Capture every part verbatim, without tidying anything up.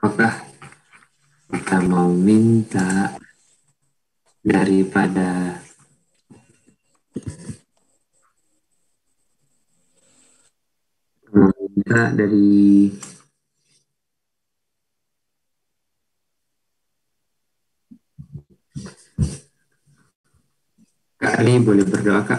Apakah kita mau minta daripada mau minta dari Kak Ali, boleh berdoa Kak?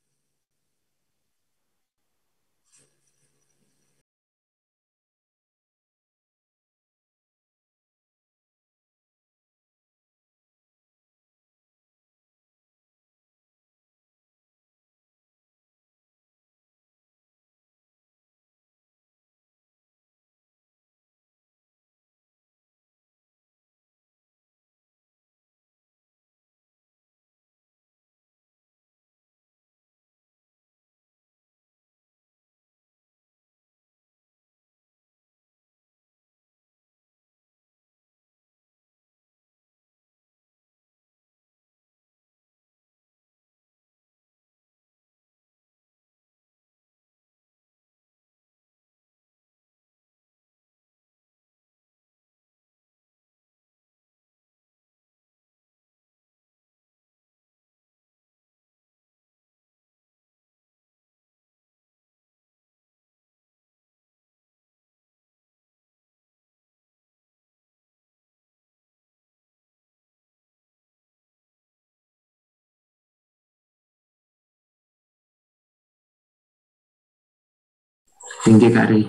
Thank you Kak Ali.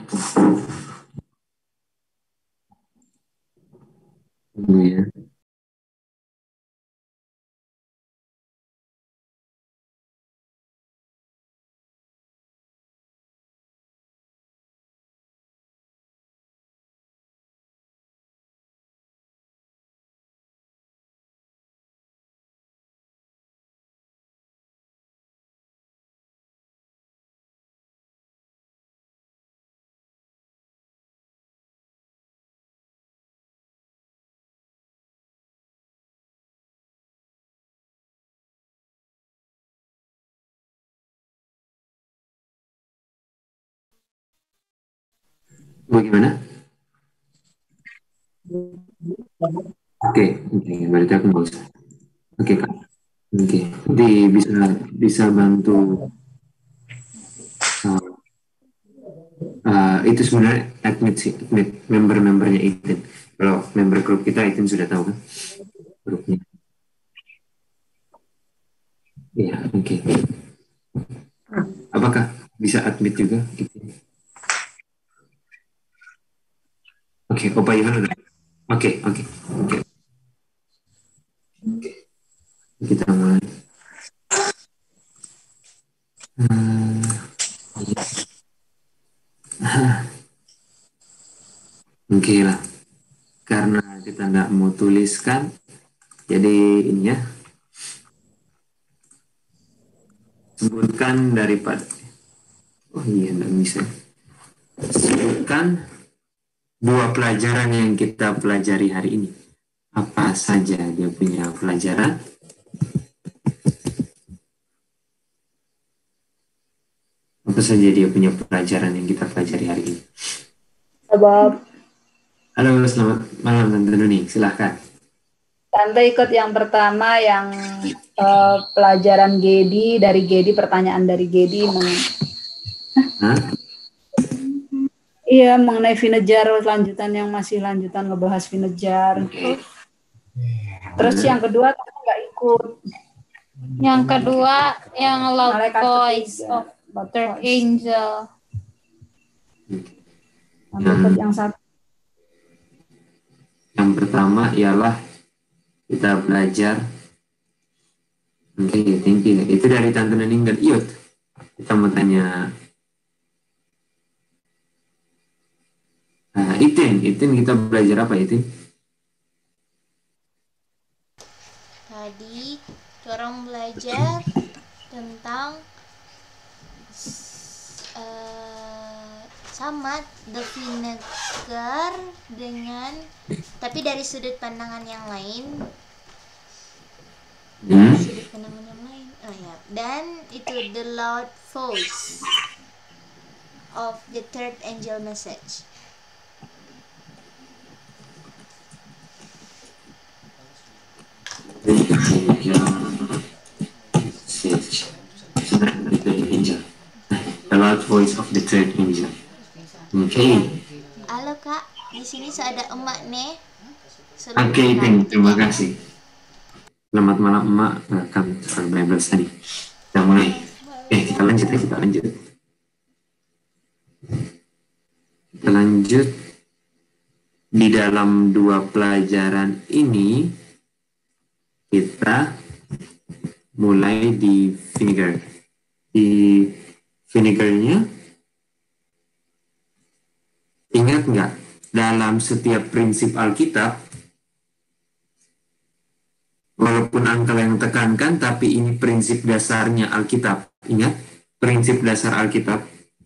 Ya. Bagaimana? Oke, oke, berarti aku nggak usah. Oke Kak. Oke, jadi bisa bisa bantu uh, uh, itu sebenarnya admit sih, admit member-membernya Itin. Kalau member grup kita Itin sudah tahu kan grupnya. Iya, oke. Apakah bisa admit juga? Oke, Opa Ivan udah. Oke, oke, oke. Kita mulai. Hmm, oke lah. Karena kita nggak mau tuliskan, jadi ini ya, sebutkan daripada. Oh iya, nggak bisa. Sebutkan dua pelajaran yang kita pelajari hari ini. Apa saja dia punya pelajaran? Apa saja dia punya pelajaran yang kita pelajari hari ini? Sebab Halo, selamat malam Tante Nuni. Silahkan. Tante ikut yang pertama yang eh, pelajaran Gedi dari Gedi pertanyaan dari Gedi meng- Hah? iya mengenai Vinegar lanjutan yang masih lanjutan ngebahas Vinegar. Oke. Terus Nah, yang kedua Tante nggak ikut. Yang kedua yang Loud Malaikat Voice ketiga, of Loud Third Voice. Angel. Tante ikut yang satu. yang pertama ialah kita belajar. Oke, thank you. Itu dari Tante Nening dan Iut. Kita mau tanya, uh, Itin. Itin kita belajar apa Itin? Tadi orang belajar tentang uh, sama the vinegar dengan tapi dari sudut pandangan yang lain. Hmm? Sudut pandangan yang lain. Oh ya. Dan itu the loud voice of the third angel message. The loud voice of the third angel. Oke. Okay. Halo Kak, di sini ada emak nih. Oke, okay, terima kasih. Selamat malam emak. Welcome to our Bible study. Kita mulai. Eh, kita lanjut ya, kita lanjut. Kita lanjut. Di dalam dua pelajaran ini, kita mulai di vinegar. Di vinegarnya, ingat nggak? Dalam setiap prinsip Alkitab, walaupun angka yang tekankan, tapi ini prinsip dasarnya Alkitab. Ingat, prinsip dasar Alkitab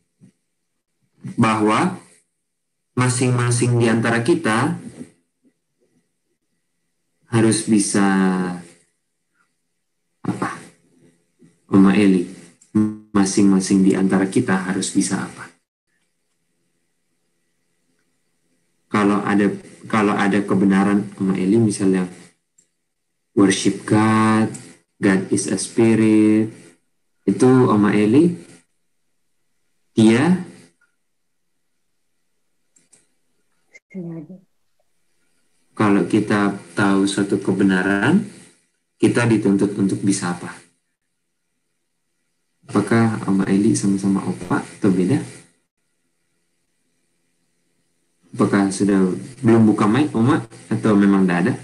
bahwa masing-masing di antara kita harus bisa apa? Oma Eli, masing-masing di antara kita harus bisa apa? Kalau ada kalau ada kebenaran Oma Eli, misalnya worship God, God is a spirit, itu Oma Eli dia kalau kita tahu suatu kebenaran, kita dituntut untuk bisa apa? Apakah Oma Eli sama-sama opa atau beda? Apakah sudah belum buka mic Oma atau memang tidak ada?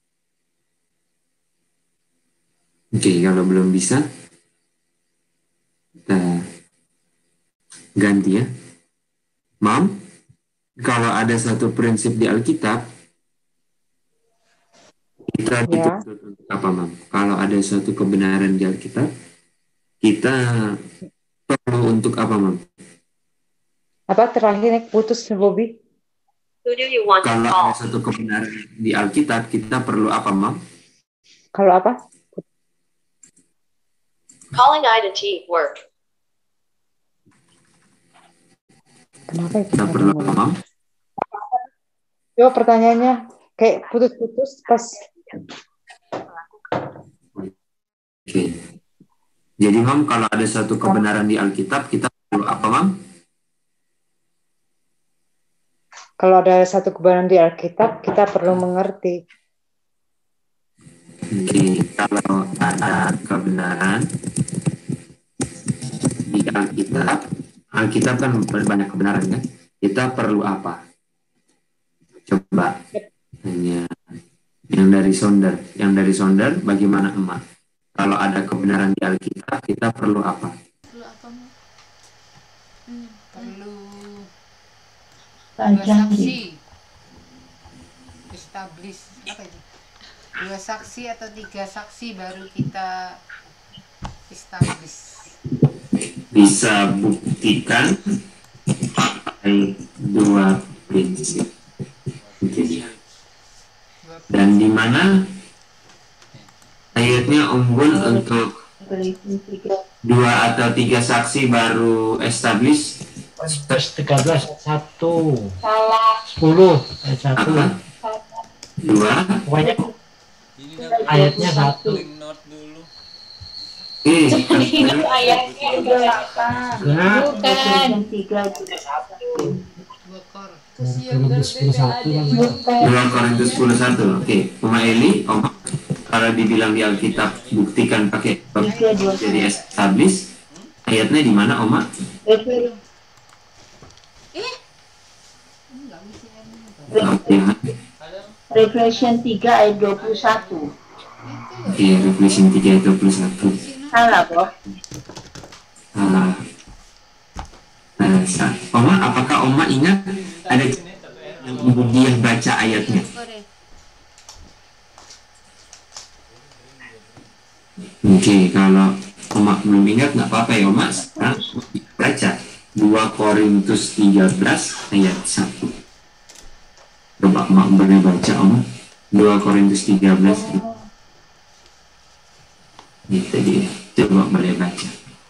Oke, okay, kalau belum bisa, kita ganti ya. Mam, kalau ada satu prinsip di Alkitab, kita ya. dituntut untuk apa, Mam? Kalau ada suatu kebenaran di Alkitab, kita perlu untuk apa, Mam? Apa terakhir putus Bobby? Kalau ada satu kebenaran di Alkitab, kita perlu apa, Mam? Kalau apa? Calling identity work. Kenapa itu? Kita perlu apa, Mam? Yo, pertanyaannya kayak putus-putus pas. Oke. Jadi, Mam, kalau ada satu kebenaran di Alkitab, kita perlu apa, Mam? Kalau ada satu kebenaran di Alkitab, kita perlu mengerti. Oke, kalau ada kebenaran di Alkitab, Alkitab kan banyak kebenaran kan? Kita perlu apa? Coba hanya yang dari Sonder, yang dari Sonder bagaimana emak? Kalau ada kebenaran di Alkitab, kita perlu apa? Perlu apa Mak? Hmm. Perlu dua saksi, establish apa itu? Dua saksi atau tiga saksi baru kita establish. Bisa buktikan pakai dua prinsip. Oke. Dan di mana ayatnya unggul untuk dua atau tiga saksi baru establish? tiga belas satu sepuluh ayat satu dua pokoknya ayatnya satu eh ayatnya bukan tiga dua Korintus sepuluh satu. Oke, Oma Eli, Oma, kalau dibilang di Alkitab buktikan pakai jadi establish, ayatnya di mana, Oma? Revelation tiga ayat dua puluh satu. Oke, Revelation tiga ayat dua puluh satu. Salah, Bro. Salah. Nah, Oma, apakah Oma ingat ada yang dia baca ayatnya? Oke, kalau Oma belum ingat nggak apa-apa ya Oma. Sekarang baca dua Korintus tiga belas ayat satu. Coba Oma boleh baca Oma. dua Korintus tiga belas. Itu dia. Coba boleh baca.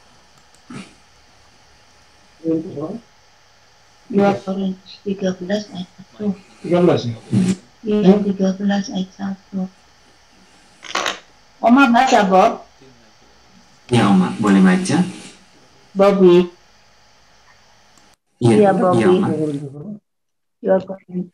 dua Korintus tiga belas ayat satu. tiga belas ya? Iya, tiga belas ayat satu. Oma baca, Bob. Ya, Oma, boleh baca? Bobby. Iya, Iya, Bobby. iya, Oma. dua Korintus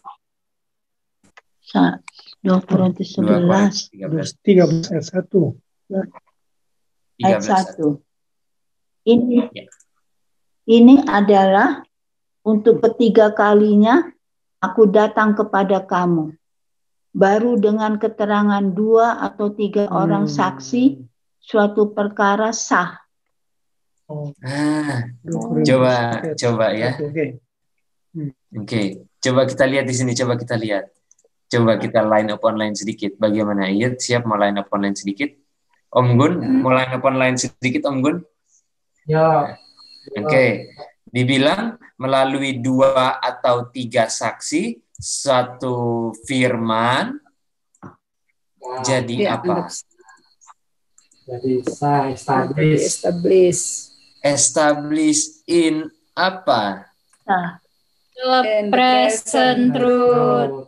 Sa- dua Korintus dua sebelas tiga belas. tiga belas ayat satu. ayat satu. Ini Ya. ini adalah untuk ketiga kalinya aku datang kepada kamu. Baru dengan keterangan dua atau tiga Hmm. orang saksi suatu perkara sah. Oh, Ah, dua Korintus coba, ayat coba ya. satu, Oke. Oke, coba kita lihat di sini. Coba kita lihat. Coba kita line up online sedikit. Bagaimana? Iya, siap mau line up online sedikit? Om Gun, mau line up online sedikit, Om Gun? Ya. Oke, dibilang melalui dua atau tiga saksi, satu firman, jadi Ya, apa? Jadi sah Establish. establish. Establish. Establish in apa? Sah. In the present truth.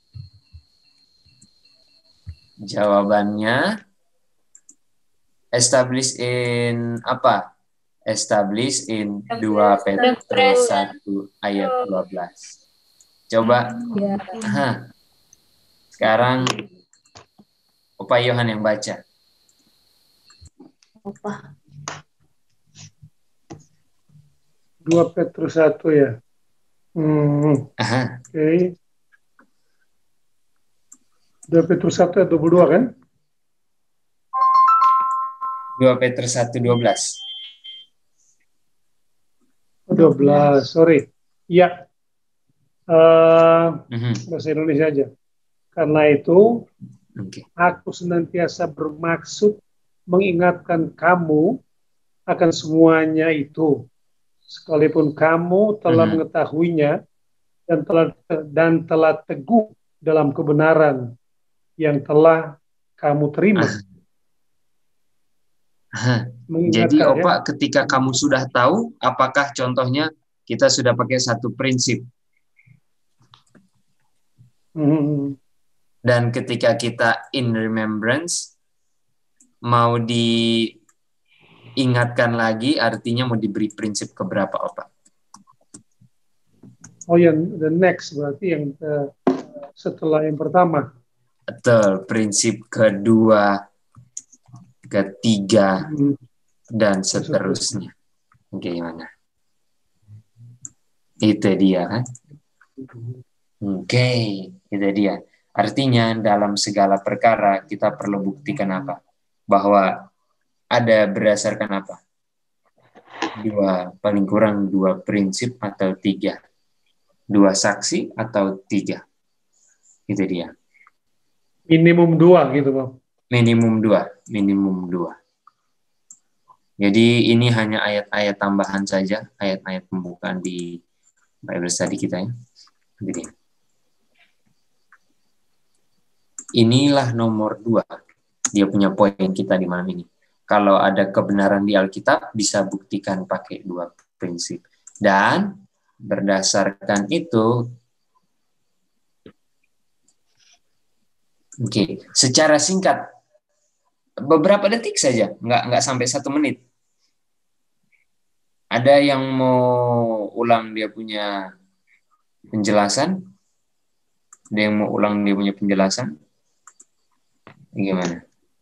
Jawabannya establish in apa? Establish in dua Petrus satu ayat dua belas. Coba. Ya. Aha. Sekarang Opa Yohan yang baca. Apa? dua Petrus satu ya. Hmm, Aha. Oke. dua Petrus satu ayat dua puluh dua kan? dua Petrus satu dua belas. dua belas, sorry. Iya. Eh, Mhm. bahasa Indonesia aja. Karena itu, Oke. aku senantiasa bermaksud mengingatkan kamu akan semuanya itu. Sekalipun kamu telah Mhm. mengetahuinya dan telah dan telah teguh dalam kebenaran yang telah kamu terima. Aha. Mengingatkan, Jadi ya. Opa, ketika kamu sudah tahu, apakah contohnya kita sudah pakai satu prinsip? Hmm. Dan ketika kita in remembrance, mau diingatkan lagi, artinya mau diberi prinsip keberapa, Opa? Oh, yang the next berarti yang eh, setelah yang pertama. Betul, prinsip kedua, ketiga, Hmm. dan seterusnya. Gimana? Itu dia kan? Oke, itu dia. Artinya dalam segala perkara kita perlu buktikan apa? Bahwa ada berdasarkan apa? Dua, paling kurang dua prinsip atau tiga. Dua saksi atau tiga. Itu dia. Minimum dua gitu, Bang. Minimum dua. Minimum dua. Jadi ini hanya ayat-ayat tambahan saja. Ayat-ayat pembukaan di Bible study kita ya. Jadi, inilah nomor dua. Dia punya poin kita di malam ini. Kalau ada kebenaran di Alkitab, bisa buktikan pakai dua prinsip. Dan berdasarkan itu, oke, okay, secara singkat, beberapa detik saja, nggak nggak sampai satu menit. Ada yang mau ulang dia punya penjelasan? Ada yang mau ulang dia punya penjelasan? Gimana?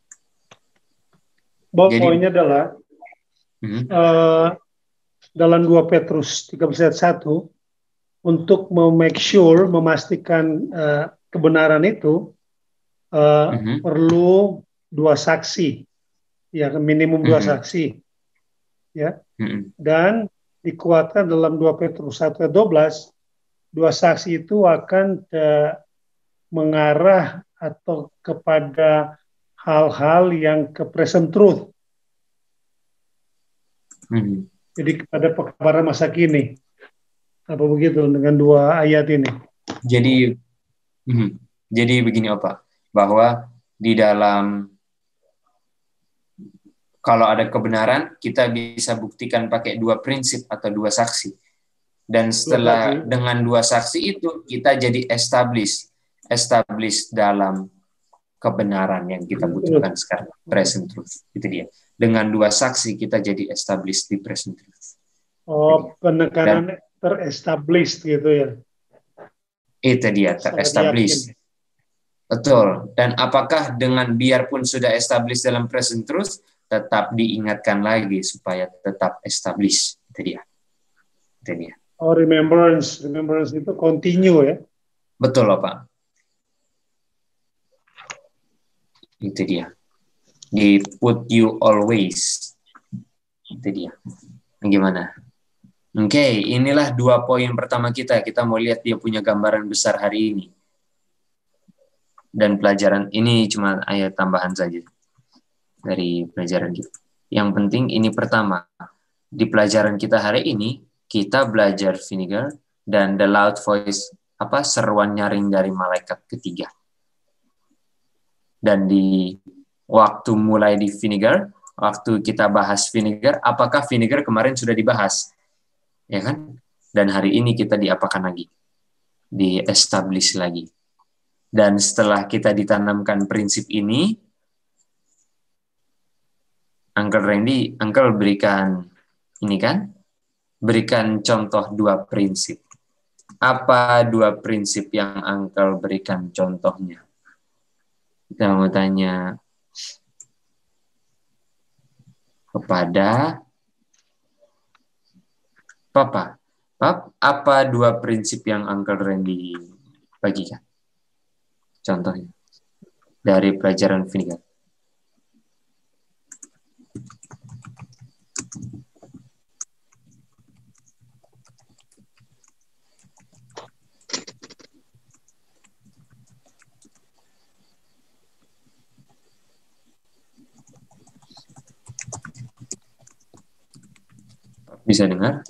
Bob, Jadi- poinnya adalah Hmm. eh, dalam dua Petrus tiga belas ayat satu untuk memake sure, memastikan eh, kebenaran itu eh, Mhm. perlu dua saksi, ya minimum dua Mhm. saksi, ya. Mhm. Dan dikuatkan dalam dua Petrus satu ayat dua belas, dua saksi itu akan eh, mengarah atau kepada hal-hal yang ke present truth, Mhm. jadi kepada pekabaran masa kini. Apa begitu dengan dua ayat ini? Jadi, mhm. jadi begini Opa, bahwa di dalam kalau ada kebenaran kita bisa buktikan pakai dua prinsip atau dua saksi. Dan setelah saksi. dengan dua saksi itu kita jadi establish, establish dalam kebenaran yang kita butuhkan sekarang, present truth. Itu dia. Dengan dua saksi kita jadi established di present truth. Oh, penekanan Dan, terestablished gitu ya. Itu dia, terestablished. Betul. Dan apakah dengan biarpun sudah established dalam present truth, tetap diingatkan lagi supaya tetap established. Itu dia. Itu dia. Oh, remembrance. Remembrance itu continue ya. Betul loh, Pak. Itu dia. Di put you always. Itu dia. Gimana? Oke, okay, inilah dua poin pertama kita. Kita mau lihat dia punya gambaran besar hari ini. Dan pelajaran ini cuma ayat tambahan saja dari pelajaran kita. Yang penting ini pertama. Di pelajaran kita hari ini, kita belajar vinegar dan the loud voice, apa seruan nyaring dari malaikat ketiga. Dan di waktu mulai di vinegar, waktu kita bahas vinegar, apakah vinegar kemarin sudah dibahas? Ya kan? Dan hari ini kita diapakan lagi? Di-establish lagi. Dan setelah kita ditanamkan prinsip ini, Uncle Randy, Uncle berikan ini kan? Berikan contoh dua prinsip. Apa dua prinsip yang Uncle berikan contohnya? Kita mau tanya kepada Papa. Pap, apa dua prinsip yang Uncle Randy bagikan? Contohnya dari pelajaran vinegar. Bisa dengar?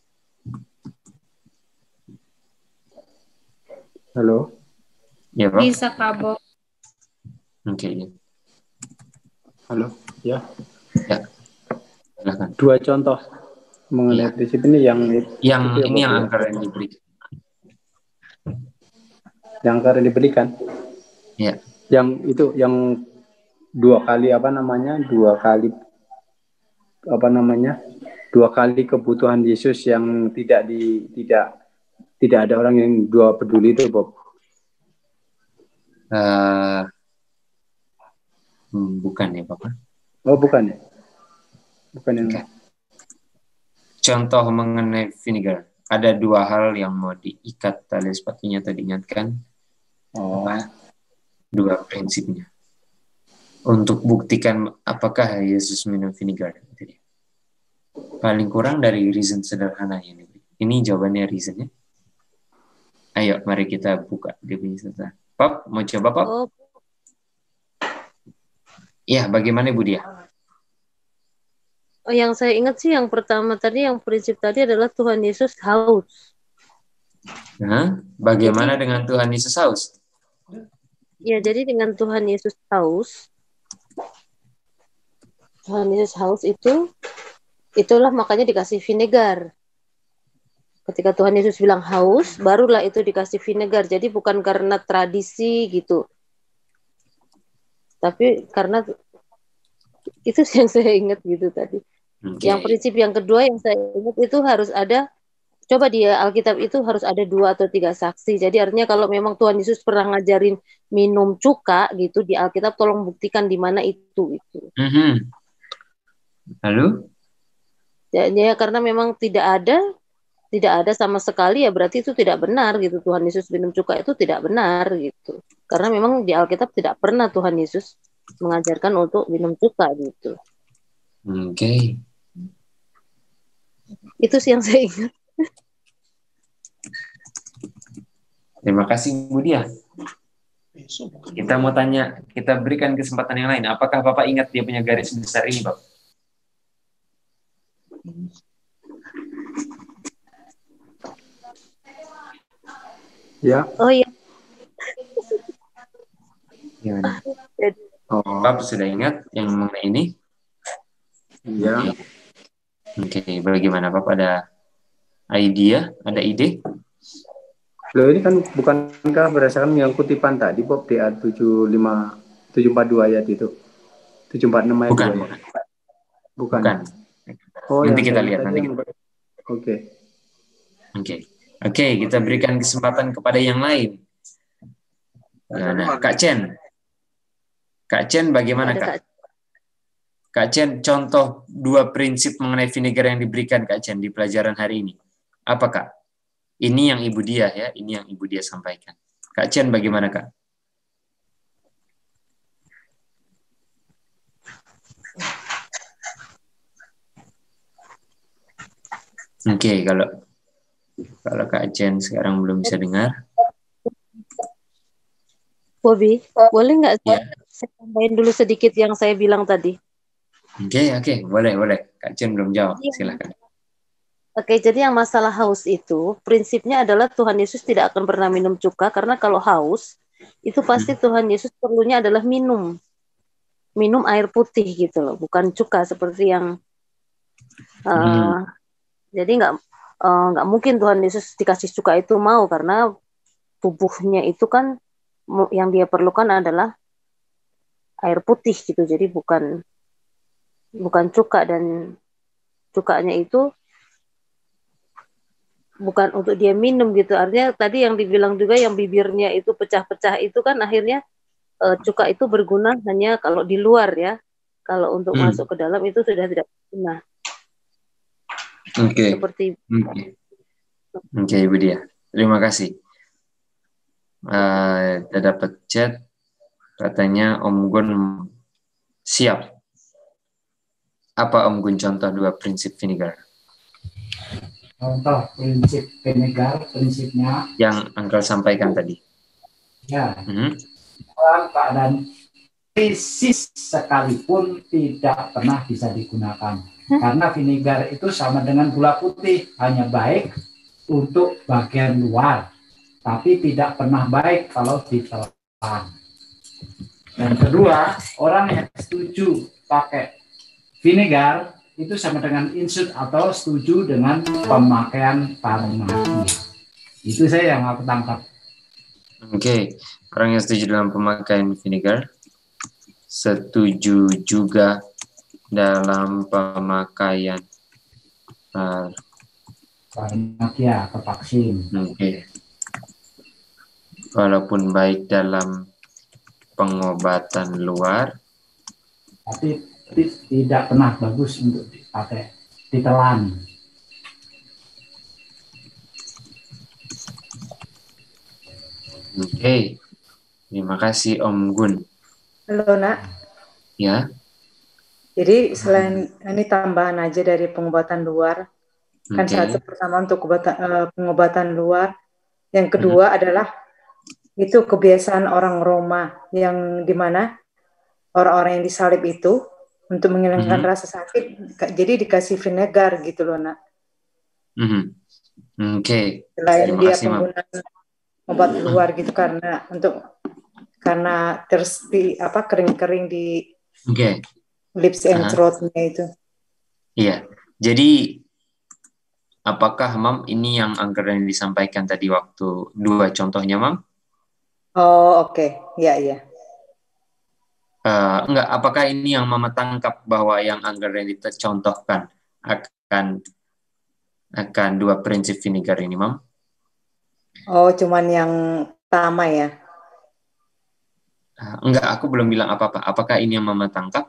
Halo? Ya, Pak. Bisa, Pak Bob. Oke. Okay. Halo? Ya. Ya. Silakan. Dua contoh mengenai ya. prinsip ini yang yang ini yang angka yang diberikan. Yang angka yang diberikan. Ya. Yang itu yang dua kali apa namanya? Dua kali apa namanya? Dua kali kebutuhan Yesus yang tidak di tidak tidak ada orang yang dua peduli itu, Bob. Uh, bukan ya, Bapak? Oh, bukan ya? Bukan yang... Okay. Contoh mengenai vinegar. Ada dua hal yang mau diikat tali sepatunya atau diingatkan. Oh. Dua prinsipnya. Untuk buktikan apakah Yesus minum vinegar. Paling kurang dari reason sederhana ini. Ini jawabannya reasonnya. Ayo, mari kita buka dia punya setelah. Pop, mau coba Pop? Oh. Ya, bagaimana Bu Dia? Oh, yang saya ingat sih yang pertama tadi, yang prinsip tadi adalah Tuhan Yesus haus. Nah, bagaimana jadi, dengan Tuhan Yesus haus? Ya, jadi dengan Tuhan Yesus haus, Tuhan Yesus haus itu, itulah makanya dikasih vinegar. Ketika Tuhan Yesus bilang haus, barulah itu dikasih vinegar. Jadi bukan karena tradisi gitu. Tapi karena itu yang saya ingat gitu tadi. Okay. Yang prinsip yang kedua yang saya ingat itu harus ada, coba di Alkitab itu harus ada dua atau tiga saksi. Jadi artinya kalau memang Tuhan Yesus pernah ngajarin minum cuka gitu di Alkitab, tolong buktikan di mana itu. itu. Mm-hmm. Lalu? Ya, ya karena memang tidak ada, tidak ada sama sekali ya berarti itu tidak benar gitu. Tuhan Yesus minum cuka itu tidak benar gitu. Karena memang di Alkitab tidak pernah Tuhan Yesus mengajarkan untuk minum cuka gitu. Oke. Okay. Itu sih yang saya ingat. Terima kasih Bu Dia. Kita mau tanya, kita berikan kesempatan yang lain. Apakah Bapak ingat dia punya garis besar ini, Bapak? Ya. Oh iya. Gimana? Oh. Bapak sudah ingat yang mengenai ini? Ya. Oke, okay. Bagaimana Bapak, ada idea, ada ide? Loh, ini kan bukankah berdasarkan yang kutipan tadi Bob, D A tujuh lima tujuh empat dua ayat itu. tujuh empat enam ayat Bukan, dua. bukan. Bukan. Bukan. Oh, Nanti yang kita saya lihat. tadi Nanti yang kita... ber- Oke. Oke. Oke, kita berikan kesempatan kepada yang lain. Nah, Kak Chen. Kak Chen bagaimana, Ada Kak? Kak. Kak Chen, contoh dua prinsip mengenai vinegar yang diberikan Kak Chen di pelajaran hari ini. Apa, Kak? Ini yang Ibu Dia ya, ini yang Ibu Dia sampaikan. Kak Chen bagaimana, Kak? Oke, okay, kalau kalau Kak Chen sekarang belum bisa dengar. Bobby, boleh nggak Ya. saya tambahin dulu sedikit yang saya bilang tadi? Oke, okay, oke, okay. boleh, boleh. Kak Chen belum jawab, Iya. silakan. Oke, jadi yang masalah haus itu, prinsipnya adalah Tuhan Yesus tidak akan pernah minum cuka, karena kalau haus, itu pasti Hmm. Tuhan Yesus perlunya adalah minum. Minum air putih gitu loh, bukan cuka seperti yang... Uh, Hmm. Jadi nggak uh, nggak mungkin Tuhan Yesus dikasih cuka itu mau, karena tubuhnya itu kan yang dia perlukan adalah air putih gitu. Jadi bukan bukan cuka, dan cukanya itu bukan untuk dia minum gitu. Artinya tadi yang dibilang juga yang bibirnya itu pecah-pecah itu kan akhirnya uh, cuka itu berguna hanya kalau di luar ya. Kalau untuk Hmm. masuk ke dalam itu sudah tidak berguna. Oke. Okay. Seperti Oke, okay. okay, Ibu Dia. Terima kasih. Uh, kita dapat chat katanya Om Gun siap. Apa Om Gun contoh dua prinsip vinegar? Contoh prinsip vinegar, prinsipnya yang Uncle sampaikan tadi. Ya. Mm-hmm. Dalam keadaan krisis sekalipun tidak pernah bisa digunakan. Hmm? Karena vinegar itu sama dengan gula putih, hanya baik untuk bagian luar, tapi tidak pernah baik kalau ditelan. Dan kedua, orang yang setuju pakai vinegar itu sama dengan insult atau setuju dengan pemakaian farmasi. Itu saya yang aku tangkap. Oke, okay. Orang yang setuju dalam pemakaian vinegar setuju juga dalam pemakaian uh, farmasi atau vaksin. Oke. Okay. Walaupun baik dalam pengobatan luar, tapi tidak pernah bagus untuk dipakai, ditelan. Oke, okay. Terima kasih Om Gun. Halo Nak. Ya. Jadi selain ini tambahan aja dari pengobatan luar, okay. Kan satu pertama untuk pengobatan, uh, pengobatan luar, yang kedua hmm. adalah itu kebiasaan orang Roma yang dimana orang-orang yang disalib itu untuk menghilangkan mm-hmm. rasa sakit, jadi dikasih vinegar gitu loh Nak. Mm-hmm. Oke. Okay. Selain dia penggunaan obat luar gitu karena untuk karena terus di apa kering-kering di okay. lips and uh-huh. throat-nya itu. Iya. Jadi apakah Mam ini yang anggaran yang disampaikan tadi waktu dua contohnya Mam? Oh oke, okay. ya iya. Uh, enggak, apakah ini yang Mama tangkap bahwa yang anggaran yang dicontohkan akan akan dua prinsip vinegar ini, Mam? Oh, cuman yang pertama ya? Uh, enggak, aku belum bilang apa-apa. Apakah ini yang Mama tangkap?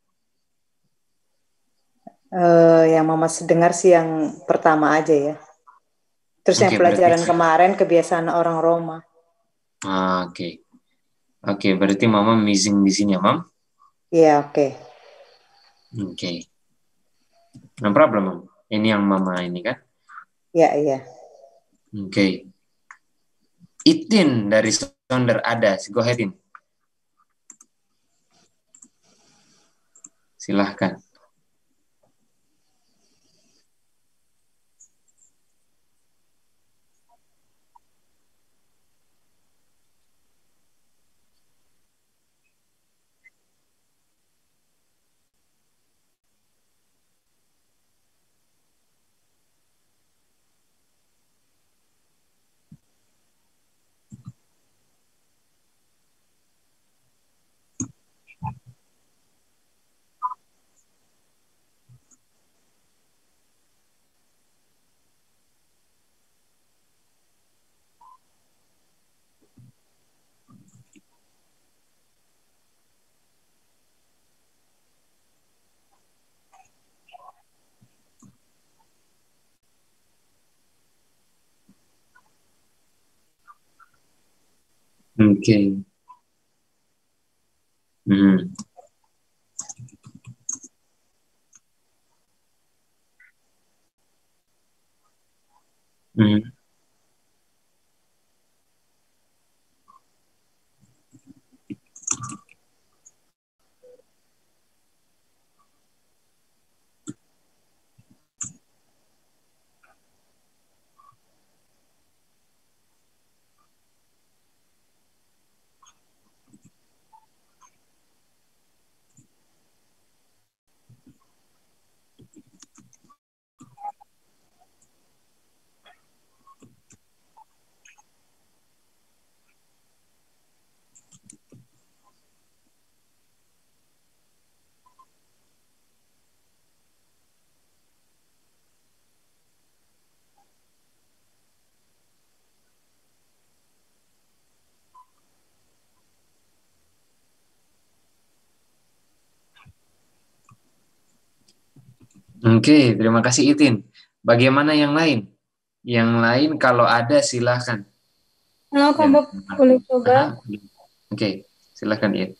Uh, yang Mama dengar sih yang pertama aja ya. Terus okay, yang pelajaran berarti... kemarin kebiasaan orang Roma. Ah, oke. Okay. Oke, okay, berarti Mama missing di sini ya, Mam? Iya, yeah, oke. Okay. Oke. Okay. No problem, Mam. Ini yang Mama ini kan? Iya, yeah, iya. Yeah. Oke. Okay. Itin dari Sonder ada. Go ahead, In. Silahkan. Oke. Hmm. Hmm. Oke, terima kasih Itin. Bagaimana yang lain? Yang lain kalau ada silahkan. Halo, kamu boleh coba? Oke, silahkan ya.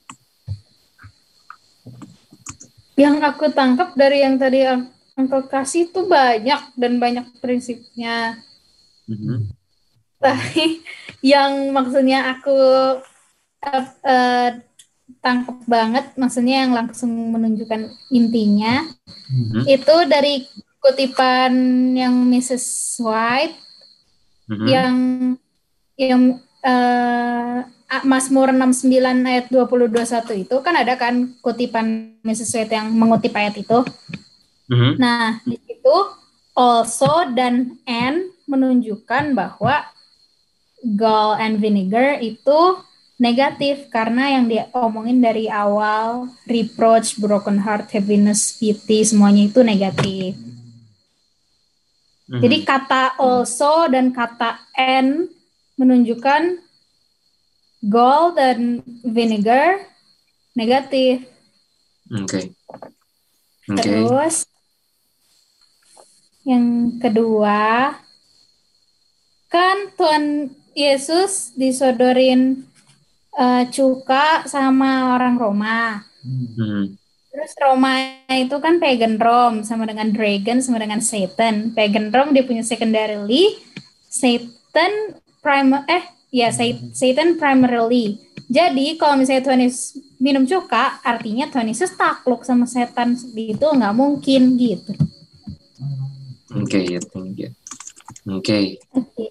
Yang aku tangkap dari yang tadi Uncle kasih itu banyak dan banyak prinsipnya. Mm-hmm. Tapi yang maksudnya aku uh, uh, tangkap banget, maksudnya yang langsung menunjukkan intinya, mm-hmm. itu dari kutipan yang missus White, mm-hmm. yang yang uh, Mazmur enam puluh sembilan ayat dua puluh dua puluh satu itu kan ada kan kutipan missus White yang mengutip ayat itu. Mm-hmm. Nah, di situ also dan and menunjukkan bahwa gall and vinegar itu negatif karena yang dia omongin dari awal reproach, broken heart, heaviness, pity semuanya itu negatif. Mm-hmm. Jadi kata also dan kata and menunjukkan gall dan vinegar negatif. Oke. Okay. Okay. Terus yang kedua, kan Tuhan Yesus disodorin uh, cuka sama orang Roma. Hmm. Terus Roma itu kan pagan Rome, sama dengan dragon, sama dengan Satan. Pagan Rome dia punya secondarily, Satan prime eh ya Satan primarily. Jadi kalau misalnya Tuhan Yesus minum cuka, artinya Tuhan Yesus takluk sama setan, itu nggak mungkin gitu. Oke, okay, thank you. Oke. Okay.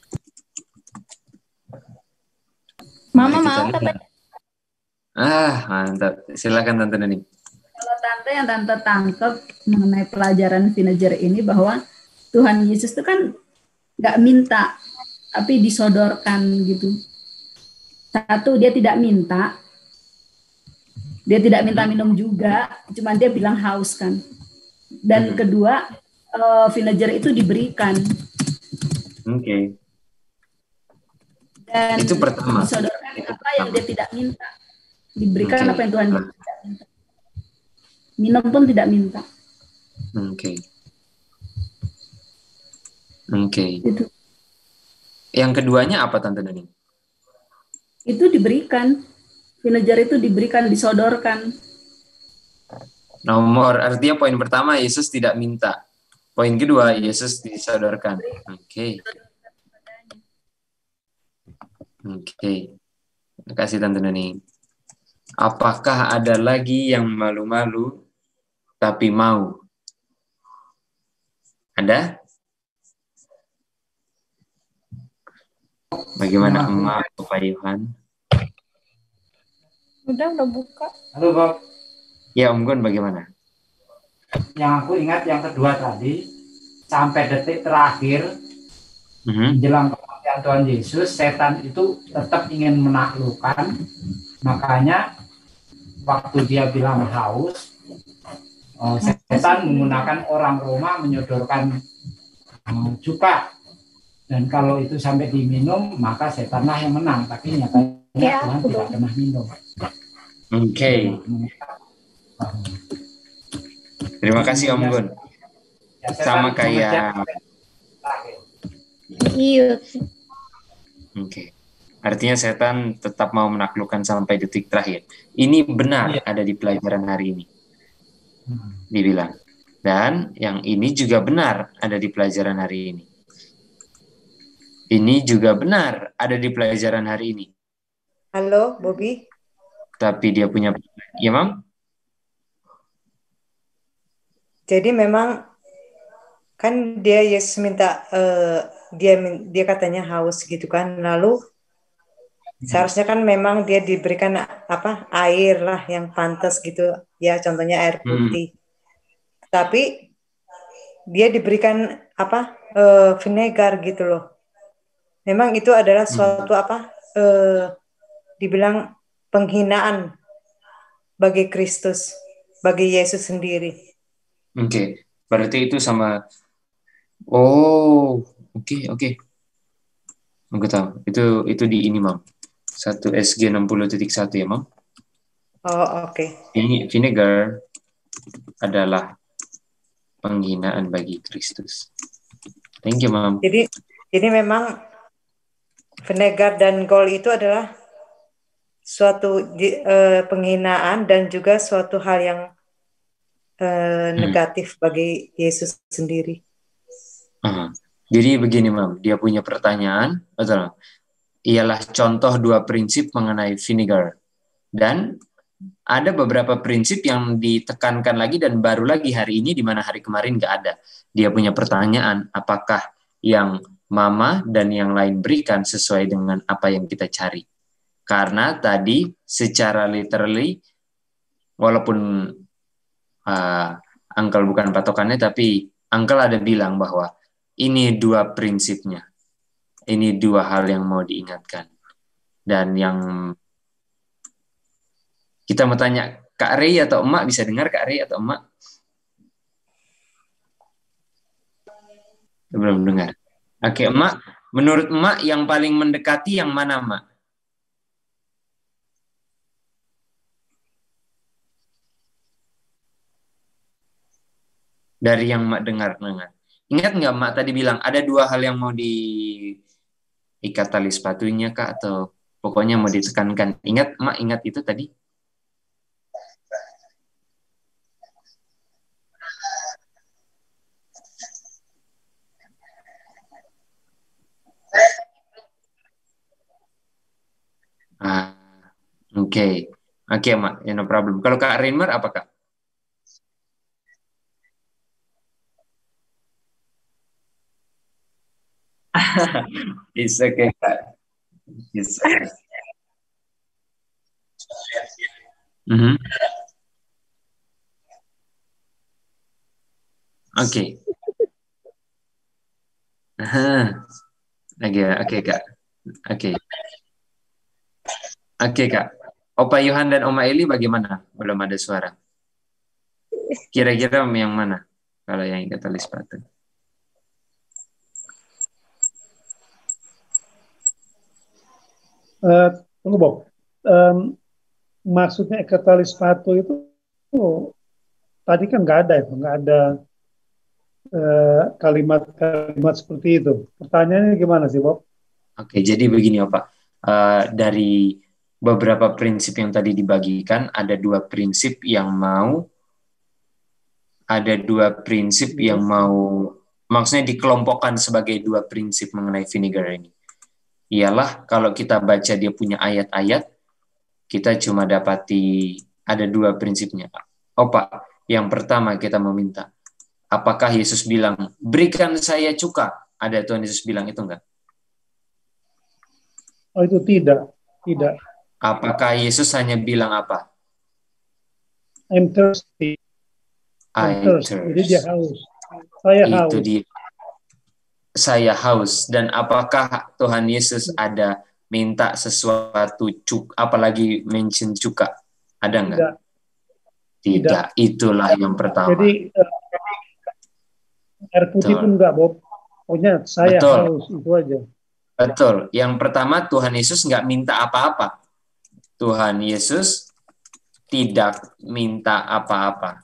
Mama mau katanya. Ah, mantap. Silakan Tante Nani. Kalau Tante yang Tante tangkap mengenai pelajaran vinegar ini bahwa Tuhan Yesus itu kan nggak minta, tapi disodorkan gitu. Satu, dia tidak minta. Dia tidak minta minum juga, cuman dia bilang haus kan. Dan hmm. kedua, uh, vinegar itu diberikan. Oke. Okay. Dan itu pertama. Disodorkan itu apa pertama. yang dia tidak minta. Diberikan okay. apa yang Tuhan nah. tidak minta. Minum pun tidak minta. Oke. Okay. Oke. Okay. Itu. Yang keduanya apa Tante Nani? Itu diberikan. Vinegar itu diberikan, disodorkan. Nomor, artinya poin pertama Yesus tidak minta. Poin kedua Yesus disodorkan. Oke. Okay. Oke. Okay. Terima kasih Tante Nani. Apakah ada lagi yang malu-malu tapi mau? Ada? Bagaimana emak Pak Yohan? Udah, udah buka. Halo Bob. Ya Om Gun bagaimana? Yang aku ingat yang kedua tadi, sampai detik terakhir mm-hmm. menjelang kematian Tuhan Yesus, setan itu tetap ingin menaklukkan. Makanya waktu dia bilang haus, oh, setan menggunakan orang Roma menyodorkan um, cuka. Dan kalau itu sampai diminum, maka setanlah yang menang. Tapi nyatanya ya, Tuhan tidak pernah minum. Oke. Okay. Terima kasih Om Gun. Ya, sama kayak. Iya. Oke. Okay. Artinya setan tetap mau menaklukkan sampai detik terakhir. Ini benar Iya. ada di pelajaran hari ini. Dibilang. Dan yang ini juga benar ada di pelajaran hari ini. Ini juga benar ada di pelajaran hari ini. Halo, Bobby. Tapi dia punya... Ya, Mam? Jadi memang kan dia Yesus minta uh, dia dia katanya haus gitu kan. Lalu seharusnya kan memang dia diberikan apa air lah yang pantas gitu ya, contohnya air putih. Hmm. Tapi dia diberikan apa uh, vinegar gitu loh. Memang itu adalah suatu hmm. apa uh, dibilang penghinaan bagi Kristus, bagi Yesus sendiri. Oke, okay. Berarti itu sama. Oh, oke okay, oke. Okay. Aku tahu. Itu itu di ini, Mam. satu S G enam puluh titik satu ya, Mam? Oh, oke. Okay. Ini vinegar adalah penghinaan bagi Kristus. Thank you, Mam. Jadi jadi memang vinegar dan gol itu adalah suatu uh, penghinaan dan juga suatu hal yang uh, negatif hmm. bagi Yesus sendiri. Uh-huh. Jadi begini, Mam. Dia punya pertanyaan, betul? Ialah contoh dua prinsip mengenai vinegar. Dan ada beberapa prinsip yang ditekankan lagi dan baru lagi hari ini, di mana hari kemarin nggak ada. Dia punya pertanyaan, apakah yang Mama dan yang lain berikan sesuai dengan apa yang kita cari. Karena tadi secara literally, walaupun uh, Uncle bukan patokannya, tapi Uncle ada bilang bahwa ini dua prinsipnya. Ini dua hal yang mau diingatkan. Dan yang kita mau tanya, Kak Rey atau Emak, bisa dengar Kak Rey atau Emak? Belum dengar. Oke, Emak, menurut Emak yang paling mendekati yang mana, Emak? Dari yang Emak dengar-dengar. Ingat nggak Emak tadi bilang, ada dua hal yang mau diikat tali sepatunya, Kak, atau pokoknya mau ditekankan. Ingat, Emak ingat itu tadi? Ah, oke. Okay. Oke, okay, Mak. Ya, no problem. Kalau Kak Reimer, apa, Kak? It's okay, Kak. It's okay. Mm-hmm. Oke. Okay. Aha. Oke, oke, Kak. Oke. Okay. Oke, okay, Kak. Opa Yohan dan Oma Eli bagaimana? Belum ada suara. Kira-kira yang mana? Kalau yang ikat tali sepatu. Uh, tunggu, Bob. Um, maksudnya ikat tali sepatu itu oh, tadi kan nggak ada itu, nggak ada kalimat-kalimat uh, seperti itu. Pertanyaannya gimana sih, Bob? Oke, jadi begini, Opa. Uh, dari beberapa prinsip yang tadi dibagikan, ada dua prinsip yang mau, ada dua prinsip yes. yang mau, maksudnya dikelompokkan sebagai dua prinsip mengenai vinegar ini. Ialah kalau kita baca dia punya ayat-ayat, kita cuma dapati ada dua prinsipnya. Opa, yang pertama kita meminta, apakah Yesus bilang, berikan saya cuka? Ada Tuhan Yesus bilang itu enggak? Oh, itu tidak. Tidak. Apakah Yesus hanya bilang apa? I'm thirsty. I'm thirsty. Jadi dia haus. Saya itu haus. Dia. Saya haus. Dan apakah Tuhan Yesus ada minta sesuatu cuk, apalagi mention cuka? Ada enggak? Tidak. Tidak. Tidak. Itulah yang pertama. Jadi uh, air putih Betul. Pun enggak, Bob. Pokoknya saya Betul. Haus, itu aja. Betul. Yang pertama Tuhan Yesus enggak minta apa-apa. Tuhan Yesus tidak minta apa-apa.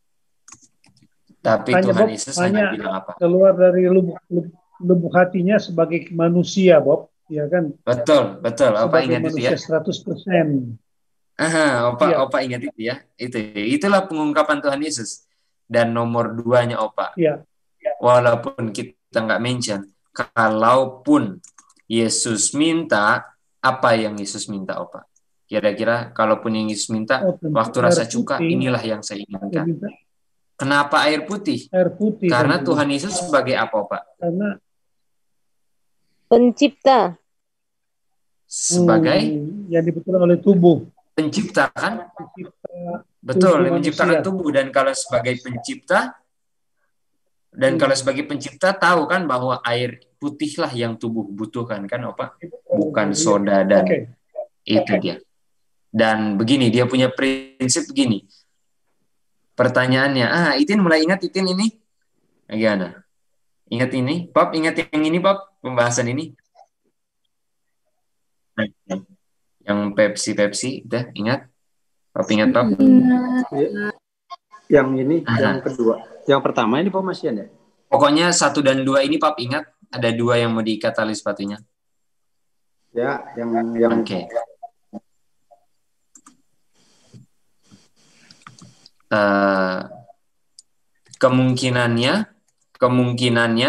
Tapi hanya Tuhan Bob, Yesus hanya bilang apa? Keluar dari lubuk, lubuk, lubuk hatinya sebagai manusia, Bob. ya kan? Betul, betul. Opa Sebagai ingat itu ya. manusia seratus persen. Aha, Opa, Ya. Opa ingat itu ya. Itu, itulah pengungkapan Tuhan Yesus. Dan nomor duanya Opa. Ya. Walaupun kita nggak mention, kalaupun Yesus minta, apa yang Yesus minta, Opa? Kira-kira kalaupun yang Yesus minta, Oh, tentu waktu air rasa cuka, putih. inilah yang saya Dia inginkan. minta Kenapa air putih? air putih. Karena tentunya. Tuhan Yesus sebagai apa, Pak? Karena Pencipta. Sebagai hmm, yang dibutuhkan oleh tubuh. pencipta, kan? Pencipta Betul, tubuh yang menciptakan manusia. tubuh. Dan kalau sebagai pencipta, dan Hmm. kalau sebagai pencipta tahu kan bahwa air putihlah yang tubuh butuhkan, kan, Opa? Bukan soda dan Oke. itu dia. Dan begini, dia punya prinsip begini. Pertanyaannya, ah, Itin mulai ingat Itin ini? Gimana? Ingat ini? Pop, ingat yang ini, Pop? Pembahasan ini? Yang Pepsi-Pepsi, udah ingat? Pop ingat, Pop? Yang ini, Aha. yang kedua. Yang pertama ini Pop masih ada? Pokoknya satu dan dua ini, Pop, ingat? Ada dua yang mau diikat tali sepatunya. Ya, yang yang Oke. Okay. Uh, kemungkinannya, kemungkinannya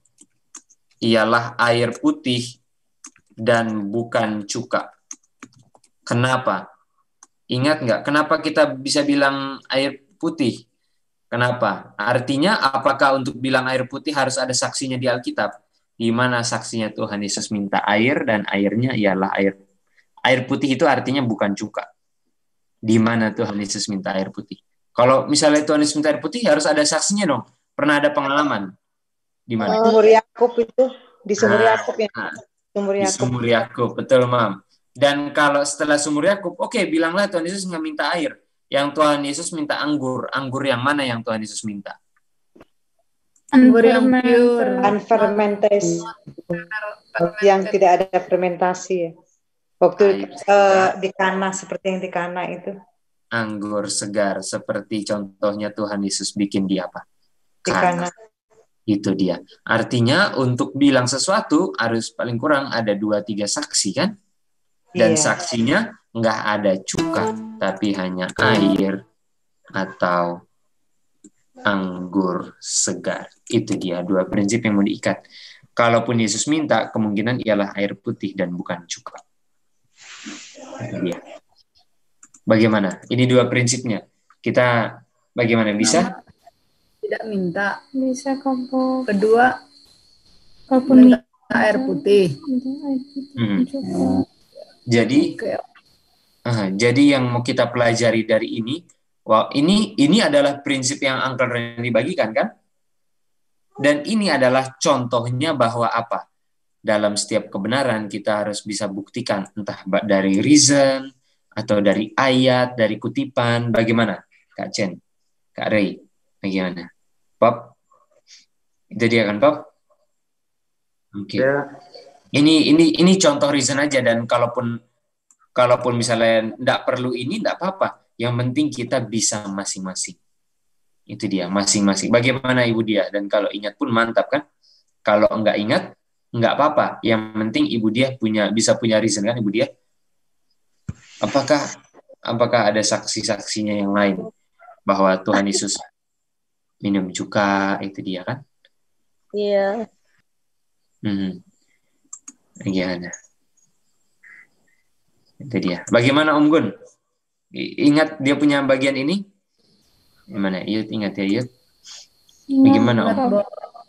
ialah air putih dan bukan cuka. Kenapa? Ingat nggak? Kenapa kita bisa bilang air putih? Kenapa? Artinya, apakah untuk bilang air putih harus ada saksinya di Alkitab? Di mana saksinya Tuhan Yesus minta air dan airnya ialah air. Air putih itu artinya bukan cuka. Di mana Tuhan Yesus minta air putih? Kalau misalnya Tuhan Yesus minta air putih, harus ada saksinya dong. Pernah ada pengalaman? Di mana? Sumur Yakub itu, di sumur Nah, Yakub ya. nah, Sumur di Yakub. sumur Yakub, betul, Mam. Dan kalau setelah sumur Yakub, oke, okay, bilanglah Tuhan Yesus nggak minta air. Yang Tuhan Yesus minta anggur. Anggur yang mana yang Tuhan Yesus minta? Anggur yang pure, unfermentasi, yang tidak ada fermentasi ya. Waktu uh, di Kana, seperti yang di Kana itu. Anggur segar, seperti contohnya Tuhan Yesus bikin di apa? Di Kana. Itu dia. Artinya untuk bilang sesuatu harus paling kurang ada dua tiga saksi, kan? Dan iya. Saksinya nggak ada cuka, tapi hanya air atau anggur segar. Itu dia dua prinsip yang mau diikat. Kalaupun Yesus minta, kemungkinan ialah air putih dan bukan cuka. Itu dia. Bagaimana? Ini dua prinsipnya. Kita bagaimana bisa? Tidak minta. Bisa kamu. Kedua, kalaupun minta air putih. Hmm. Jadi, uh, jadi yang mau kita pelajari dari ini, wah, ini ini adalah prinsip yang Uncle Randy bagikan, kan? Dan ini adalah contohnya bahwa apa? Dalam setiap kebenaran kita harus bisa buktikan, entah dari reason, atau dari ayat, dari kutipan, bagaimana? Kak Chen, Kak Ray, bagaimana? Pop? Itu dia kan, Pop? Oke. Okay. Ya. Ini ini ini contoh reason aja, dan kalaupun kalaupun misalnya enggak perlu ini, enggak apa-apa. Yang penting kita bisa masing-masing. Itu dia, masing-masing. Bagaimana Ibu Dia? Dan kalau ingat pun mantap, kan? Kalau enggak ingat, enggak apa-apa. Yang penting Ibu Dia punya bisa punya reason, kan Ibu Dia? Apakah apakah ada saksi-saksinya yang lain bahwa Tuhan Yesus minum cuka, itu dia, kan? Iya. Hmm. Gimana? Itu dia. Bagaimana Om Gun? Ingat dia punya bagian ini? Gimana? Yud, ingat ya Yud? Bagaimana Om? Oke.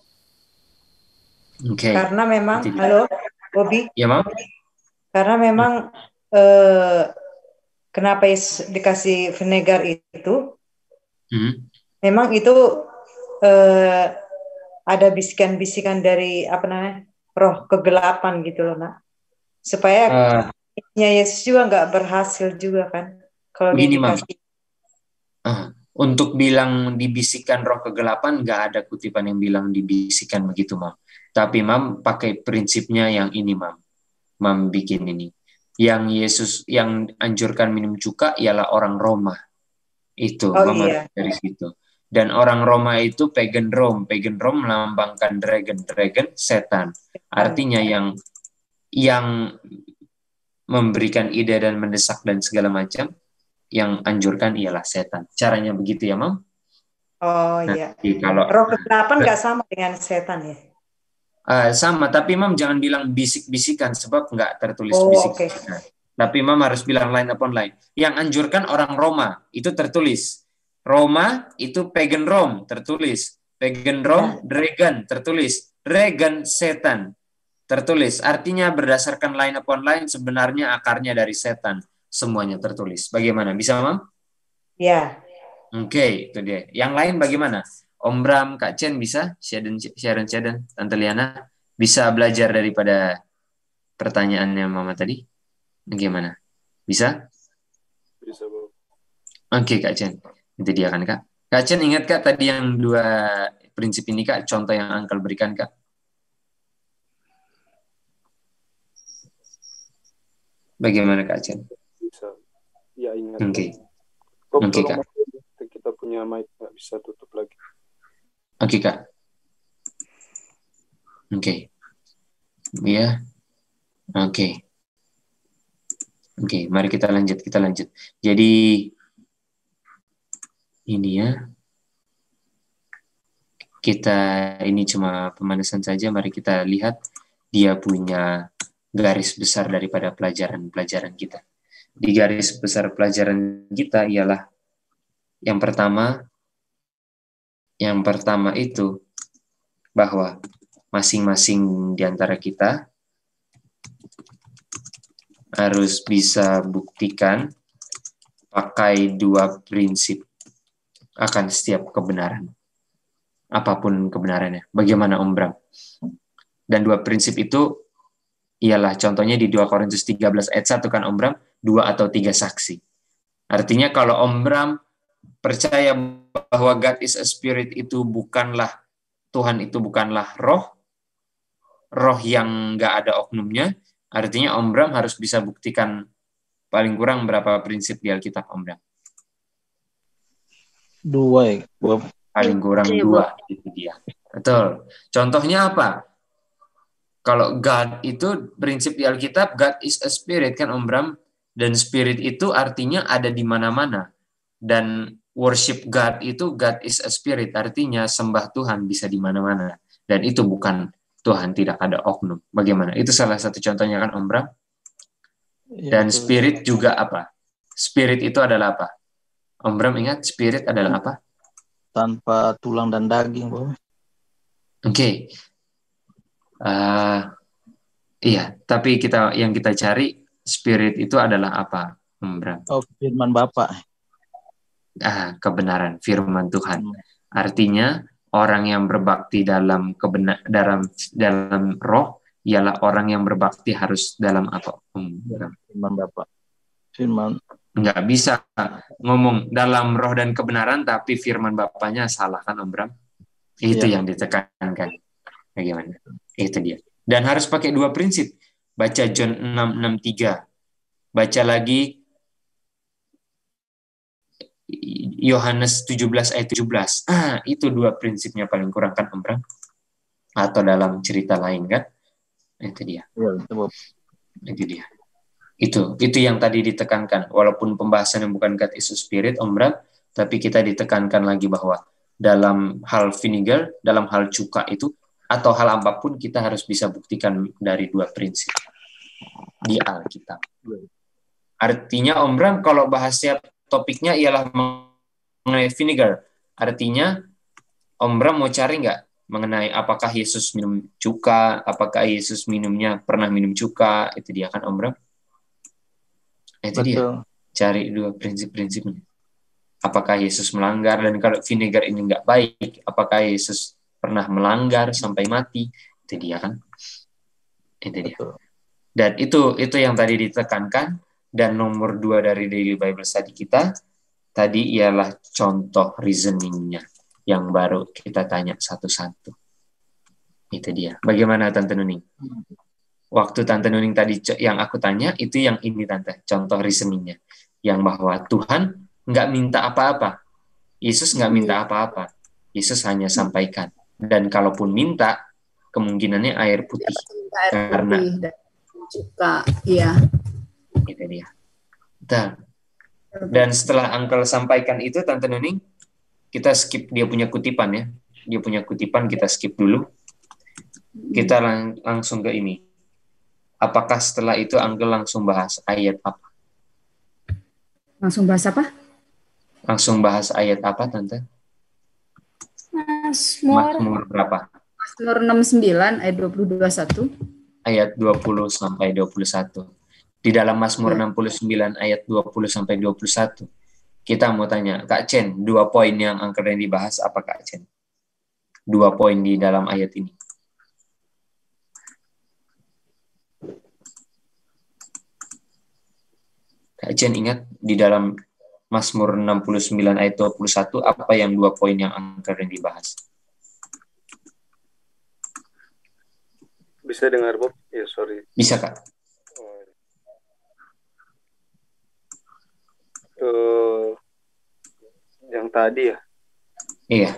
Okay. Karena memang, halo, Bobby. Ya, Mam. Karena memang eh, kenapa dikasih vinegar itu? Hmm. Memang itu eh, ada bisikan-bisikan dari apa namanya roh kegelapan gitu loh, nak. Supaya uh, Yesus juga nggak berhasil juga kan kalau dia dikasih. Uh, untuk bilang dibisikkan roh kegelapan nggak ada kutipan yang bilang dibisikkan begitu, Mam. Tapi Mam pakai prinsipnya yang ini, Mam. Mam bikin ini. Yang Yesus yang anjurkan minum cuka ialah orang Roma. Itu, oh, Mam iya. dari situ. Dan orang Roma itu pagan Rome. Pagan Rome melambangkan dragon. Dragon, setan. Artinya yang yang memberikan ide dan mendesak dan segala macam, yang anjurkan ialah setan. Caranya begitu ya, Mam? Oh Nah, iya. kalau Roh kegelapan nggak sama dengan setan ya? uh, sama, tapi Mam jangan bilang bisik-bisikan sebab nggak tertulis Oh, bisik-bisikan. Tapi Mam harus bilang line upon line. Yang anjurkan orang Roma itu tertulis. Roma itu pagan Rome tertulis. Pagan Rome, dragon tertulis. Dragon setan tertulis. Artinya berdasarkan line upon line sebenarnya akarnya dari setan. Semuanya tertulis. Bagaimana? Bisa, Mam? Ya. Oke, okay, itu dia. Yang lain bagaimana? Om Bram, Kak Chen bisa? Sharon, Sharon, Sharon, Tante Liana bisa belajar daripada pertanyaannya Mama tadi? Bagaimana? Bisa? Bisa, Bu. Oke, okay, Kak Chen. Itu dia kan, Kak? Kak Chen ingat, Kak, tadi yang dua prinsip ini, Kak, contoh yang Uncle berikan, Kak? Bagaimana, Kak Chen? Bisa. Ya, ingat. Oke. Okay. Oke, okay, Kak. Kita punya mic, nggak bisa tutup lagi. Oke, okay, Kak. Oke. Okay. Ya. Oke. Okay. Oke, okay, mari kita lanjut, kita lanjut. Jadi ini ya. Kita ini cuma pemanasan saja, mari kita lihat dia punya garis besar daripada pelajaran-pelajaran kita. Di garis besar pelajaran kita ialah yang pertama yang pertama itu bahwa masing-masing di antara kita harus bisa buktikan pakai dua prinsip akan setiap kebenaran. Apapun kebenarannya. Bagaimana Om Bram? Dan dua prinsip itu ialah contohnya di dua Korintus tiga belas ayat satu kan Om Bram, dua atau tiga saksi. Artinya kalau Om Bram percaya bahwa God is a spirit itu bukanlah, Tuhan itu bukanlah roh, roh yang nggak ada oknumnya, artinya Om Bram harus bisa buktikan paling kurang berapa prinsip di Alkitab, Om Bram? Dua ya, Bob. Paling kurang dua, itu dia. Betul. Contohnya apa? Kalau God itu prinsip di Alkitab, God is a spirit kan Om Bram, dan spirit itu artinya ada di mana-mana. Dan worship God itu God is a spirit, artinya sembah Tuhan bisa di mana-mana. Dan itu bukan Tuhan tidak ada oknum. Bagaimana? Itu salah satu contohnya kan Om Bram? Dan spirit juga apa? Spirit itu adalah apa? Om Bram ingat spirit adalah apa? Tanpa tulang dan daging, Bro. Oke. Okay. Uh, iya, tapi kita yang kita cari spirit itu adalah apa, Om Bram? Oh, firman Bapa. Ah, kebenaran firman Tuhan. Artinya orang yang berbakti dalam kebenar dalam dalam roh ialah orang yang berbakti harus dalam apa, Om Bram? Firman Bapa. Firman. Nggak bisa ngomong dalam roh dan kebenaran tapi firman Bapaknya salah kan Om Bram? Itu ya. Yang ditekankan. Bagaimana? Itu dia. Dan harus pakai dua prinsip. Baca John enam enam tiga. Baca lagi Yohanes tujuh belas ayat tujuh belas. Ah, itu dua prinsipnya paling kurang kan Om Bram? Atau dalam cerita lain kan? Itu dia. Ya, itu, itu dia. Itu itu yang tadi ditekankan. Walaupun pembahasannya bukan God is a spirit, Om Bram, tapi kita ditekankan lagi bahwa dalam hal vinegar, dalam hal cuka itu, atau hal apapun kita harus bisa buktikan dari dua prinsip di Alkitab. Artinya Om Bram, kalau bahasnya topiknya ialah mengenai vinegar, artinya Om Bram mau cari nggak mengenai apakah Yesus minum cuka, apakah Yesus minumnya pernah minum cuka, itu dia kan Om Bram? Itu Betul. Dia. Cari dua prinsip-prinsipnya. Apakah Yesus melanggar, dan kalau vinegar ini nggak baik, apakah Yesus pernah melanggar sampai mati? Itu dia kan? Itu dia. Betul. Dan itu itu yang tadi ditekankan. Dan nomor dua dari Daily Bible Study kita tadi ialah contoh reasoningnya yang baru kita tanya satu-satu. Itu dia. Bagaimana Tante Nuning? Waktu Tante Nuning tadi yang aku tanya, itu yang ini Tante, contoh reasoningnya. Yang bahwa Tuhan nggak minta apa-apa. Yesus nggak minta apa-apa. Yesus hanya sampaikan. Dan kalaupun minta, kemungkinannya air putih. Air karena putih. Cuka, iya. Itu dia. Nah, dan setelah Uncle sampaikan itu, Tante Nuning, kita skip dia punya kutipan ya. Dia punya kutipan, kita skip dulu. Kita lang langsung ke ini. Apakah setelah itu Uncle langsung bahas ayat apa? Langsung bahas apa? Langsung bahas ayat apa, Tante? Mazmur. Mazmur berapa? Mazmur enam puluh sembilan ayat dua puluh dua satu. Ayat dua puluh sampai dua puluh satu. Di dalam Mazmur Ya. enam puluh sembilan ayat dua puluh sampai dua puluh satu. Kita mau tanya, Kak Chen, dua poin yang Uncle yang dibahas apa, Kak Chen? Dua poin di dalam ayat ini. Kak Chen ingat di dalam Mazmur enam puluh sembilan ayat dua puluh satu apa yang dua poin yang Uncle yang dibahas? Bisa dengar Bob? Ya sorry. Bisa Kak. Uh, yang tadi ya. Iya.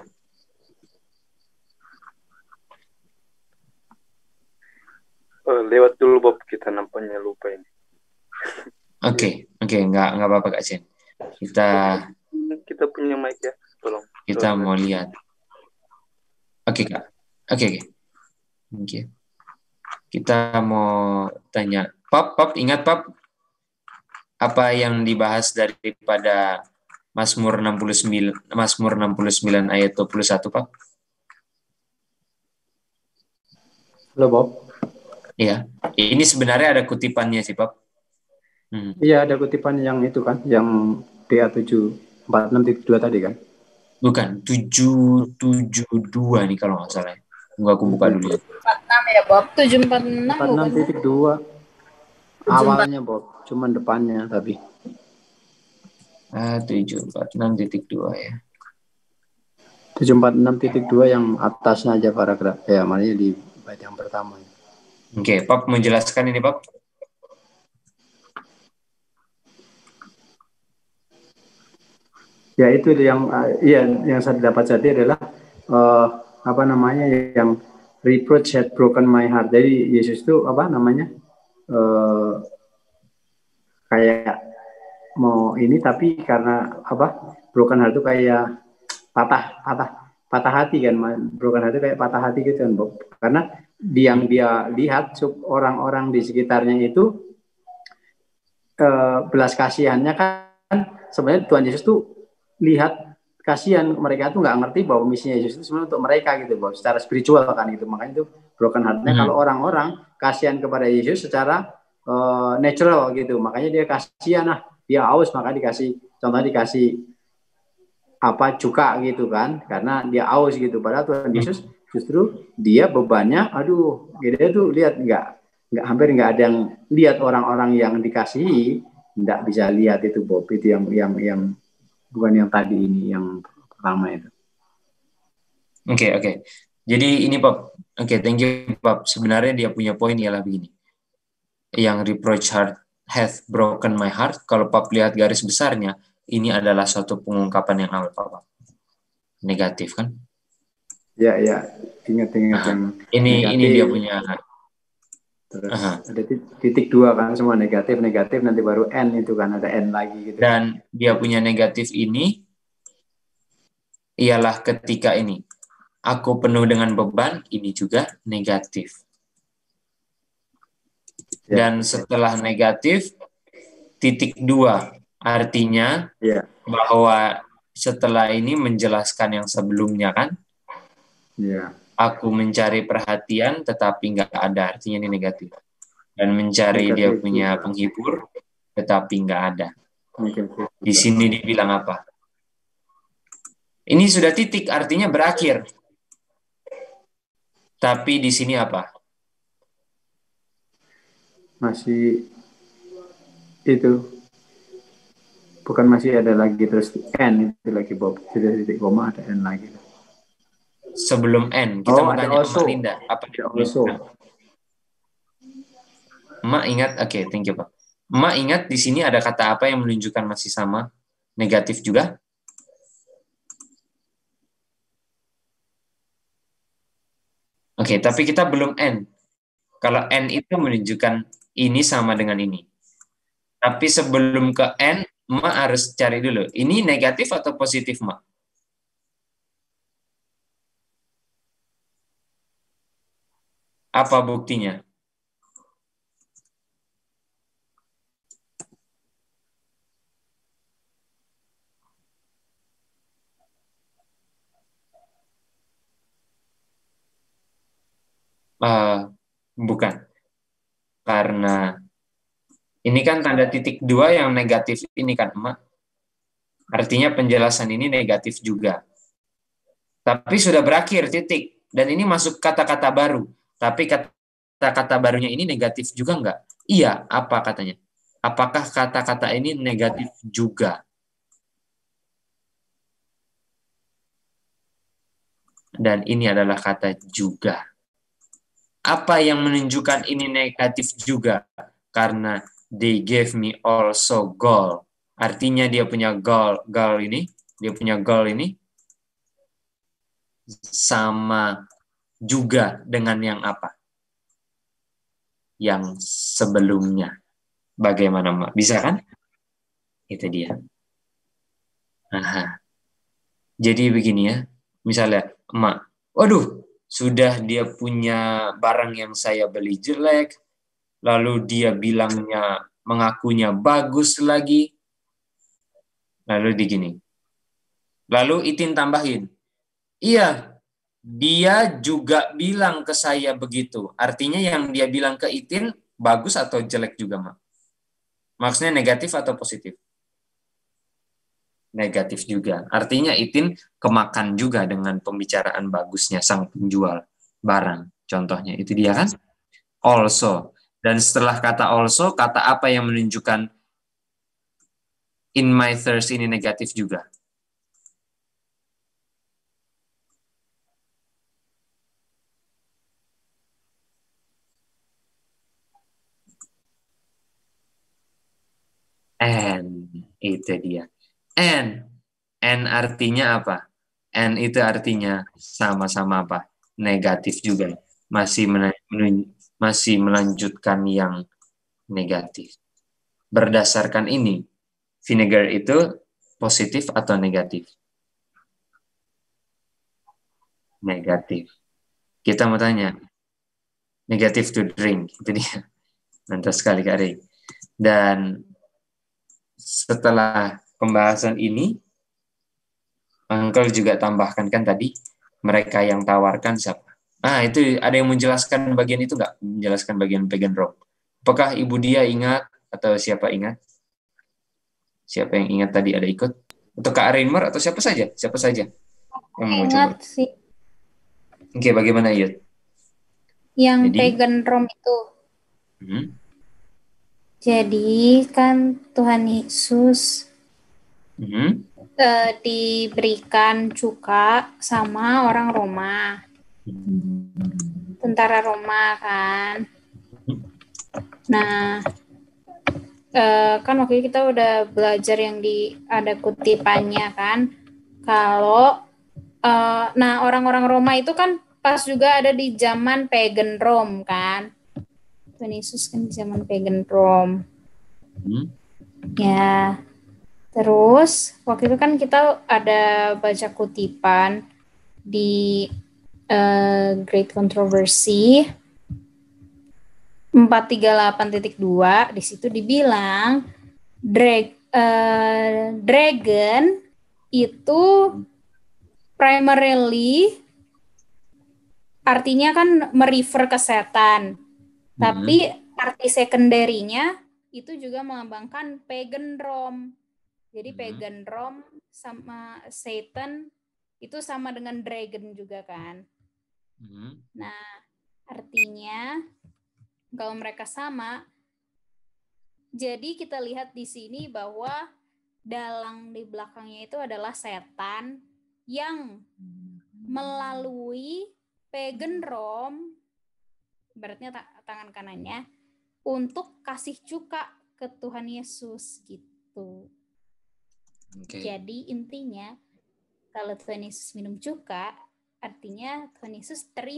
Uh, lewat dulu Bob, kita nampaknya lupa ini. Oke, okay. oke, okay. nggak nggak apa-apa Kak Chen. Kita kita punya mic ya, tolong. Kita tolong. mau lihat. Oke okay, Kak. Oke okay, oke. Okay. Oke. Okay. Kita mau tanya, Pap, Pap, ingat Pap? Apa yang dibahas daripada Mazmur enam puluh sembilan Mazmur enam puluh sembilan ayat dua puluh satu, Pak? Halo, Bob. Iya. Ini sebenarnya ada kutipannya sih, Pak. Hmm. Iya, ada kutipan yang itu kan, yang D A tujuh empat enam titik dua tadi kan? Bukan, tujuh tujuh dua nih kalau nggak salah. Tunggu aku buka dulu ya. empat enam ya, Bob. tujuh empat enam empat enam titik dua. Awalnya, Bob. Cuman depannya tapi. Ah, tujuh empat enam titik dua ya. tujuh empat enam titik dua yang atasnya aja paragraf. Ya, makanya di bait yang pertama. Oke, okay, Pap menjelaskan ini, Pap. Ya, itu yang uh, iya yang saya dapat tadi adalah uh, apa namanya yang reproach had broken my heart. Jadi Yesus itu apa namanya? Uh, kayak mau ini tapi karena apa broken heart itu kayak patah patah patah hati kan, broken heart itu kayak patah hati gitu kan, Bob. Karena yang dia lihat orang-orang di sekitarnya itu eh, belas kasihannya kan sebenarnya Tuhan Yesus tuh lihat kasihan mereka tuh nggak ngerti bahwa misinya Yesus itu sebenarnya untuk mereka gitu, Bob, secara spiritual kan itu. Makanya itu broken heart-nya hmm. kalau orang-orang kasihan kepada Yesus secara uh, natural gitu, makanya dia kasihan, nah dia haus maka dikasih contohnya dikasih apa cuka gitu kan, karena dia haus gitu. Padahal Tuhan Yesus justru dia bebannya, aduh, dia tuh lihat nggak nggak hampir nggak ada yang lihat orang-orang yang dikasihi nggak bisa lihat itu, Bob. Itu yang yang yang bukan yang tadi ini yang pertama itu. Oke okay, oke. Okay. Jadi ini Pap. Oke, okay, thank you Pap. Sebenarnya dia punya poin ialah begini. Yang reproach heart hath broken my heart. Kalau Pap lihat garis besarnya, ini adalah suatu pengungkapan yang awal Pap. Negatif kan? Ya ya. Ingat-ingat nah, yang ini negatif. Ini dia punya. Terus uh-huh. ada titik dua kan, semua negatif negatif nanti baru n itu kan, ada n lagi gitu. Dan dia punya negatif ini ialah ketika ini aku penuh dengan beban, ini juga negatif. Ya. Dan setelah negatif titik dua artinya ya. bahwa setelah ini menjelaskan yang sebelumnya kan. Ya. Aku mencari perhatian tetapi nggak ada, artinya ini negatif. Dan mencari negatif dia punya juga. Penghibur tetapi nggak ada. Di sini dibilang apa? Ini sudah titik, artinya berakhir. Tapi di sini apa? Masih itu. Bukan masih ada lagi terus n itu lagi, Bob. Sudah titik koma ada n lagi. Sebelum N, kita oh, mau tanya Mbak Linda, apa itu? Emak ingat, oke, okay, thank you Pak. Emak ingat di sini ada kata apa yang menunjukkan masih sama, negatif juga? Oke, okay, tapi kita belum N. Kalau N itu menunjukkan ini sama dengan ini. Tapi sebelum ke N, Ma harus cari dulu. Ini negatif atau positif, Ma? Apa buktinya? Uh, bukan. Karena ini kan tanda titik dua yang negatif ini kan, Emak. Artinya penjelasan ini negatif juga. Tapi sudah berakhir titik. Dan ini masuk kata-kata baru. Tapi kata-kata barunya ini negatif juga enggak? Iya, apa katanya? Apakah kata-kata ini negatif juga? Dan ini adalah kata juga. Apa yang menunjukkan ini negatif juga? Karena they gave me also gold. Artinya dia punya gold, gold ini, dia punya gold ini sama juga dengan yang apa? Yang sebelumnya. Bagaimana, Mbak? Bisa kan? Itu dia. Aha. Jadi begini ya. Misalnya, Emak, waduh, sudah dia punya barang yang saya beli jelek, lalu dia bilangnya, mengakunya bagus lagi, lalu digini. Lalu Itin tambahin, iya, dia juga bilang ke saya begitu. Artinya yang dia bilang ke Itin, bagus atau jelek juga, Mak? Maksudnya negatif atau positif? Negatif juga. Artinya Itin kemakan juga dengan pembicaraan bagusnya sang penjual barang. Contohnya itu dia kan? Also. Dan setelah kata also, kata apa yang menunjukkan in my thirst ini negatif juga? And. Itu dia. And. And artinya apa? And itu artinya sama-sama apa? Negatif juga. Masih menun- masih melanjutkan yang negatif. Berdasarkan ini, vinegar itu positif atau negatif? Negatif. Kita mau tanya, negatif to drink. Itu dia. Mantap sekali, Kak Rey. Dan setelah pembahasan ini, Uncle juga tambahkan kan tadi, mereka yang tawarkan siapa? Ah, itu ada yang menjelaskan bagian itu nggak? Menjelaskan bagian pagan rock. Apakah Ibu Dia ingat atau siapa ingat? Siapa yang ingat tadi ada ikut? Atau Kak Reimer atau siapa saja? Siapa saja yang mau Ingat coba? sih. Oke, bagaimana Yud? Yang Jadi, pagan Rome itu. hmm? Jadi kan Tuhan Yesus Hmm? uh, diberikan cuka sama orang Roma, tentara Roma kan. Nah, uh, kan waktu itu kita udah belajar yang di ada kutipannya kan. Kalau uh, nah orang-orang Roma itu kan pas juga ada di zaman pagan Rome kan. Tuhan Yesus kan di zaman pagan Rome. Hmm? Ya. Terus waktu itu kan kita ada baca kutipan di uh, Great Controversy empat tiga delapan titik dua, di situ dibilang drag, uh, dragon itu primarily artinya kan merefer ke setan. Hmm. Tapi arti secondary-nya itu juga melambangkan pagan Rome. Jadi hmm. pagan Rome sama Satan itu sama dengan dragon juga kan. Hmm. Nah, artinya kalau mereka sama, jadi kita lihat di sini bahwa dalang di belakangnya itu adalah setan yang melalui pagan Rome, ibaratnya tangan kanannya, untuk kasih cuka ke Tuhan Yesus gitu. Okay. Jadi intinya kalau Tuhan Yesus minum cuka, artinya Tuhan Yesus terima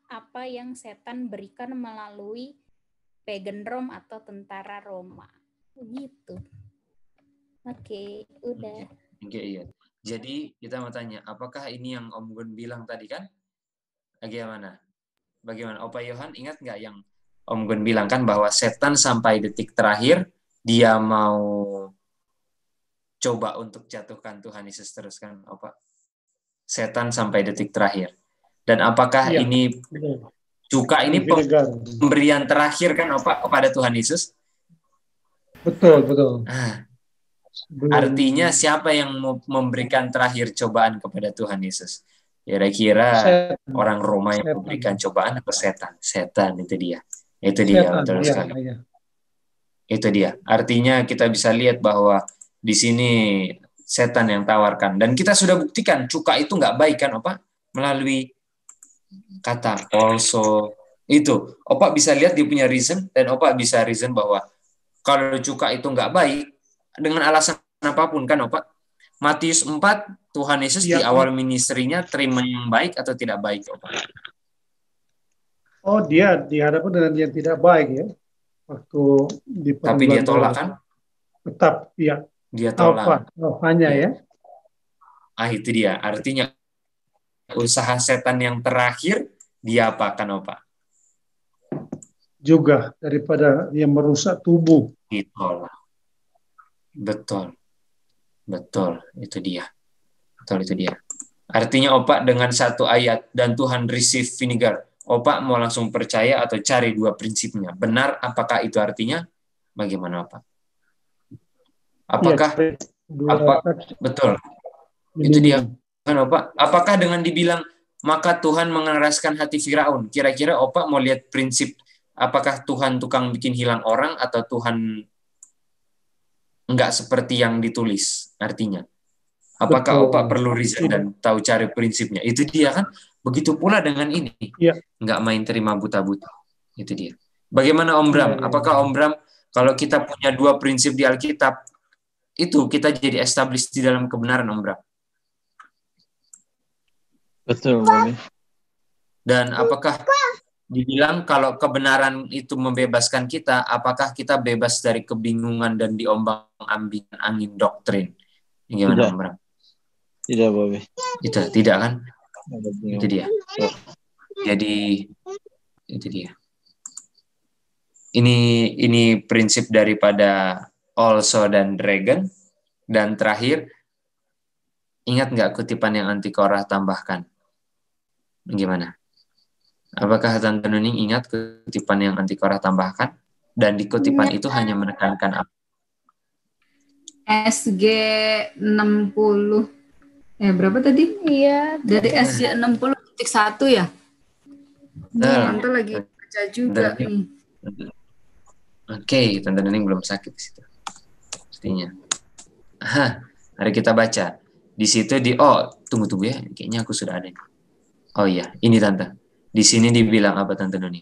apa yang setan berikan melalui pagan Rome atau tentara Roma. Begitu. Oke, udah. Oke, iya. Jadi kita mau tanya, apakah ini yang Om Gun bilang tadi kan? Bagaimana? Bagaimana? Opa Yohan ingat nggak yang Om Gun bilang kan bahwa setan sampai detik terakhir dia mau coba untuk jatuhkan Tuhan Yesus terus kan, Opa? Setan sampai detik terakhir. Dan apakah Iya, ini betul. cuka ini Vinegar. pemberian terakhir kan, Opa, kepada Tuhan Yesus? Betul, betul. Ah, Belum. artinya siapa yang mau memberikan terakhir cobaan kepada Tuhan Yesus? Kira-kira Setan. orang Roma yang Setan. memberikan cobaan atau setan? Setan, itu dia. Itu dia, Setan, betul iya, sekali. iya. Itu dia. Artinya kita bisa lihat bahwa di sini setan yang tawarkan. Dan kita sudah buktikan cuka itu nggak baik kan, Opa? Melalui kata also. Itu. Opa bisa lihat dia punya reason, dan Opa bisa reason bahwa kalau cuka itu nggak baik, dengan alasan apapun kan, Opa? Matius empat, Tuhan Yesus Iya. di awal ministerinya terima yang baik atau tidak baik, Opa? Oh, dia dihadapkan dengan yang tidak baik ya. Waktu di Tapi dia pergumulan tolak Paulus. kan? Tetap, ya. Dia Alfa, tolak. alfanya Ya. ya. Ah, itu dia. Artinya usaha setan yang terakhir dia apakan, Opa? Juga daripada yang merusak tubuh. Ditolak. Betul. Betul, itu dia. Betul, itu dia. Artinya Opa dengan satu ayat dan Tuhan receive vinegar, Opa mau langsung percaya atau cari dua prinsipnya. Benar, apakah itu artinya? Bagaimana, Opa? Apakah Iya, dua apa saksi betul? Itu dia kan, Opa. Apakah dengan dibilang maka Tuhan mengeraskan hati Firaun? Kira-kira Opa mau lihat prinsip apakah Tuhan tukang bikin hilang orang atau Tuhan enggak seperti yang ditulis artinya? Apakah Betul. Opa perlu reason dan tahu cari prinsipnya? Itu dia kan. Begitu pula dengan ini. Iya. Enggak main terima buta-buta. Itu dia. Bagaimana Om Bram? Iya, iya. Apakah Om Bram kalau kita punya dua prinsip di Alkitab, itu kita jadi establish di dalam kebenaran, Om Bram? Betul, Mami. Dan apakah dibilang kalau kebenaran itu membebaskan kita, apakah kita bebas dari kebingungan dan diombang-ambing angin doktrin? Gimana, Tidak. Om Bram? Tidak, Mami. Itu tidak kan? Ada bingung. Itu dia. Jadi itu dia. Ini ini prinsip daripada also dan dragon. Dan terakhir, ingat nggak kutipan yang anti Korah tambahkan? Gimana? Apakah Tante Nuning ingat kutipan yang anti Korah tambahkan? Dan di kutipan itu hanya menekankan apa? S G enam puluh. Eh, berapa tadi? Iya. Dari S G enam puluh titik satu ya? Nah, Tante lagi baca juga Tante- nih. Oke, Tante Nuning belum sakit di situ. Pastinya. Aha, mari kita baca. Di situ di oh, tunggu tunggu ya. Kayaknya aku sudah ada. Oh iya, ini Tante. Di sini dibilang apa Tante Nuning?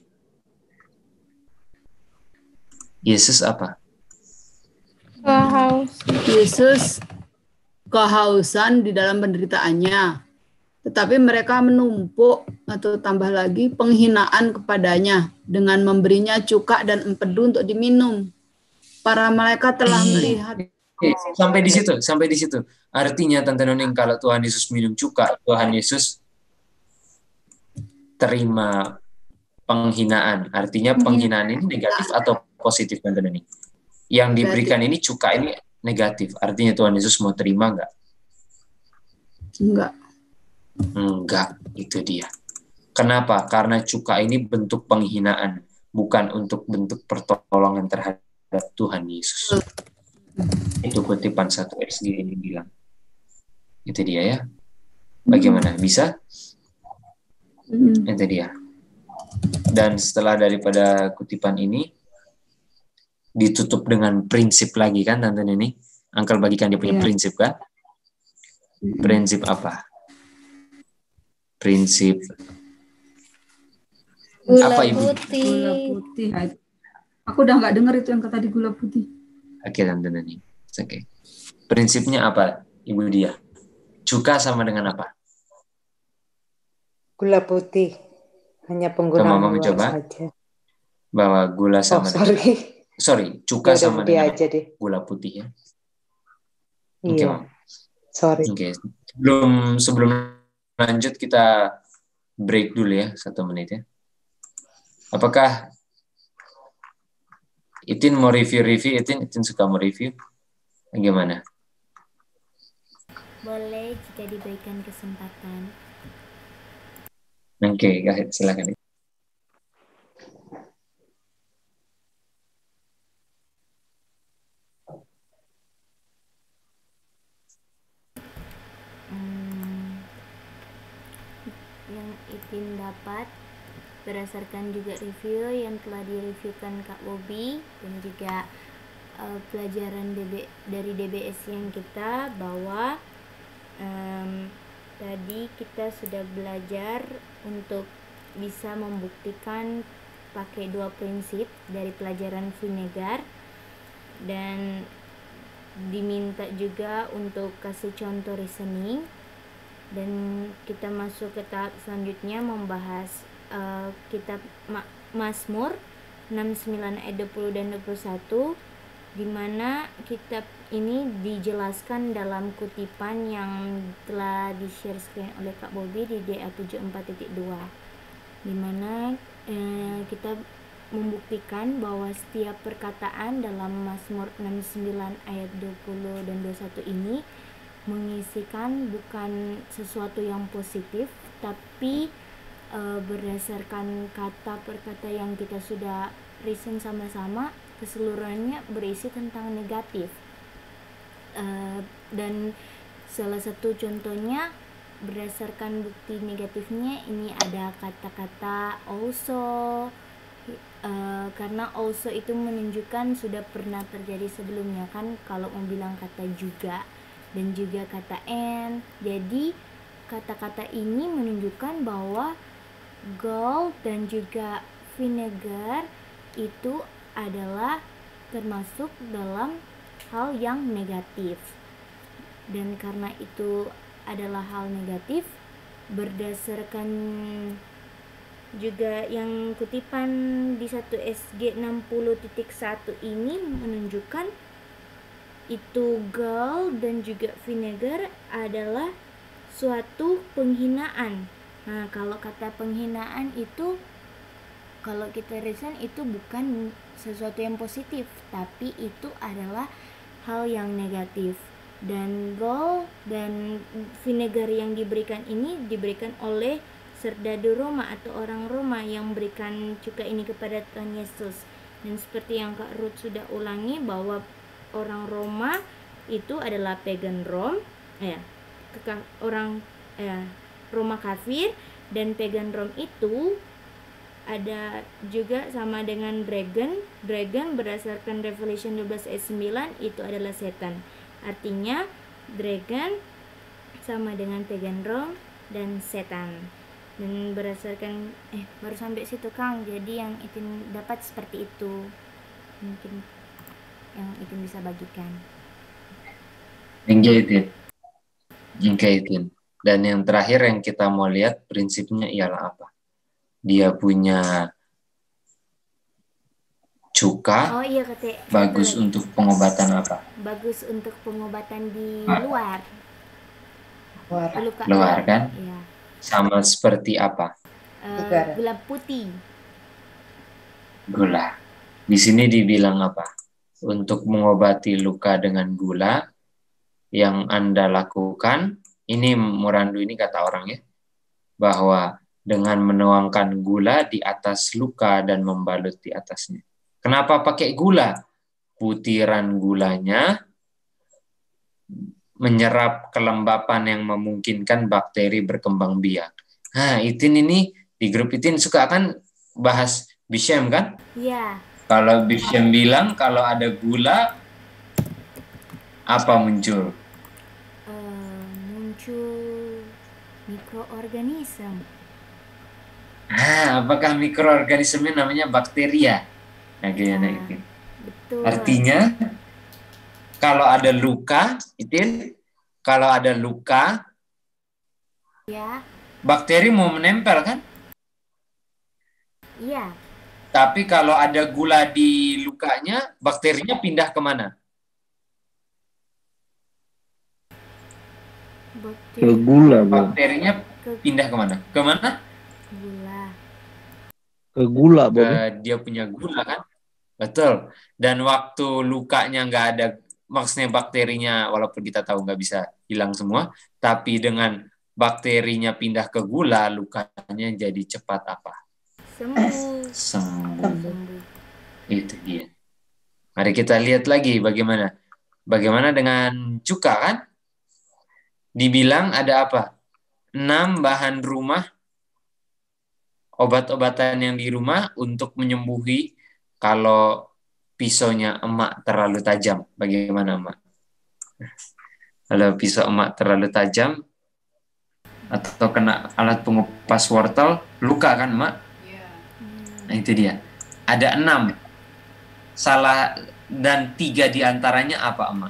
Yesus apa? Kehaus. Yesus kehausan di dalam penderitaannya. Tetapi mereka menumpuk atau tambah lagi penghinaan kepadanya dengan memberinya cuka dan empedu untuk diminum. Para malaikat telah melihat. Oke, sampai di situ, sampai di situ. Artinya Tante Nuning kalau Tuhan Yesus minum cuka, Tuhan Yesus terima penghinaan. Artinya penghinaan ini negatif atau positif, Tante Nuning? Yang diberikan ini cuka ini negatif. Artinya Tuhan Yesus mau terima enggak? Enggak. Enggak, itu dia. Kenapa? Karena cuka ini bentuk penghinaan, bukan untuk bentuk pertolongan terhadap Tuhan Yesus. Itu kutipan satu S G ini bilang. Itu dia ya. Bagaimana? Bisa? Hmm. Itu dia. Dan setelah daripada kutipan ini, ditutup dengan prinsip lagi kan, Tante Nini? Angkel bagikan dia punya Iya. prinsip kan? Prinsip apa? Prinsip Gula apa, Ibu? putih. Gula putih. Ah, itu. Aku udah nggak dengar itu yang tadi gula putih. Oke, Tante Nini. Oke. Prinsipnya apa, Ibu Dia? Cuka sama dengan apa? Gula putih. Hanya Coba penggunaan Mama luar coba saja. bahwa gula Oh, sama sorry. dengan sorry, cuka Ya udah sama Budi dengan aja deh. gula putih ya. Oke, Iya, Mama. sorry. Oke, sebelum sebelum lanjut kita break dulu ya satu menit ya. Apakah Itin mau review-review? Itin, Itin suka mau review? Bagaimana? Boleh jika diberikan kesempatan. Oke, okay, silakan. Hmm, yang Itin dapat berdasarkan juga review yang telah direviewkan Kak Bobi dan juga uh, pelajaran D B, dari D B S yang kita bahwa um, tadi kita sudah belajar untuk bisa membuktikan pakai dua prinsip dari pelajaran Vinegar dan diminta juga untuk kasih contoh reasoning dan kita masuk ke tahap selanjutnya membahas Uh, kitab Ma- Mazmur enam puluh sembilan ayat dua puluh dan dua puluh satu di mana kitab ini dijelaskan dalam kutipan yang telah di-share screen oleh Kak Bobi di D A tujuh puluh empat titik dua di mana eh, kita membuktikan bahwa setiap perkataan dalam Mazmur enam puluh sembilan ayat dua puluh dan dua puluh satu ini mengisikan bukan sesuatu yang positif tapi Uh, berdasarkan kata per kata yang kita sudah reason sama-sama, keseluruhannya berisi tentang negatif. Uh, dan salah satu contohnya berdasarkan bukti negatifnya ini ada kata-kata also, uh, karena also itu menunjukkan sudah pernah terjadi sebelumnya kan, kalau mau bilang kata juga dan juga kata and. Jadi kata-kata ini menunjukkan bahwa gold dan juga vinegar itu adalah termasuk dalam hal yang negatif, dan karena itu adalah hal negatif berdasarkan juga yang kutipan di satu S G enam puluh titik satu ini menunjukkan itu gold dan juga vinegar adalah suatu penghinaan. Nah, kalau kata penghinaan itu, kalau kita reason itu bukan sesuatu yang positif, tapi itu adalah hal yang negatif. Dan gold dan vinegar yang diberikan ini diberikan oleh serdadu Roma atau orang Roma yang berikan cukai ini kepada Tuhan Yesus. Dan seperti yang Kak Ruth sudah ulangi bahwa orang Roma itu adalah pagan Rome, ya, orang ya. Roma kafir, dan pagan Rome itu ada juga sama dengan dragon. Dragon berdasarkan Revelation dua belas ayat sembilan itu adalah setan. Artinya dragon sama dengan pagan Rome dan setan. Dan berdasarkan eh baru sampai situ Kang. Jadi yang Itin dapat seperti itu. Mungkin yang Itin bisa bagikan. Thank you, Itin. Oke, Itin. Dan yang terakhir yang kita mau lihat prinsipnya ialah apa? Dia punya cuka. Oh iya, kate, bagus kate. Untuk pengobatan apa? Bagus untuk pengobatan di ah. luar. Luar, Luka, luar kan? Iya. Sama seperti apa? Uh, gula putih. Gula. Di sini dibilang apa? Untuk mengobati luka dengan gula yang Anda lakukan. Ini Morandu ini kata orang ya, bahwa dengan menuangkan gula di atas luka dan membalut di atasnya. Kenapa pakai gula? Butiran gulanya menyerap kelembapan yang memungkinkan bakteri berkembang biak. Nah, Itin ini di grup Itin suka kan bahas Bishem kan? Iya. Kalau Bishem bilang kalau ada gula apa muncul? Mikroorganisme. Ah, apakah mikroorganisme namanya bakteria? Nah, gimana ya, itu? Betul. Artinya kalau ada luka, Itin, kalau ada luka, ya, bakteri mau menempel kan? Iya. Tapi kalau ada gula di lukanya, bakterinya pindah kemana? Ke gula, Bob. Bakterinya pindah kemana? Kemana? Gula. Ke gula, Bob. Ke dia punya gula kan? Betul. Dan waktu lukanya nggak ada, maksudnya bakterinya, walaupun kita tahu nggak bisa hilang semua, tapi dengan bakterinya pindah ke gula, lukanya jadi cepat apa? Sembuh. Sembuh. Itu dia. Mari kita lihat lagi bagaimana. Bagaimana dengan cuka kan? Dibilang ada apa? Enam bahan rumah, obat-obatan yang di rumah untuk menyembuhi kalau pisaunya emak terlalu tajam. Bagaimana emak? Kalau pisau emak terlalu tajam atau kena alat pengupas wortel, luka kan emak? Nah itu dia. Ada enam. Salah dan tiga diantaranya apa emak?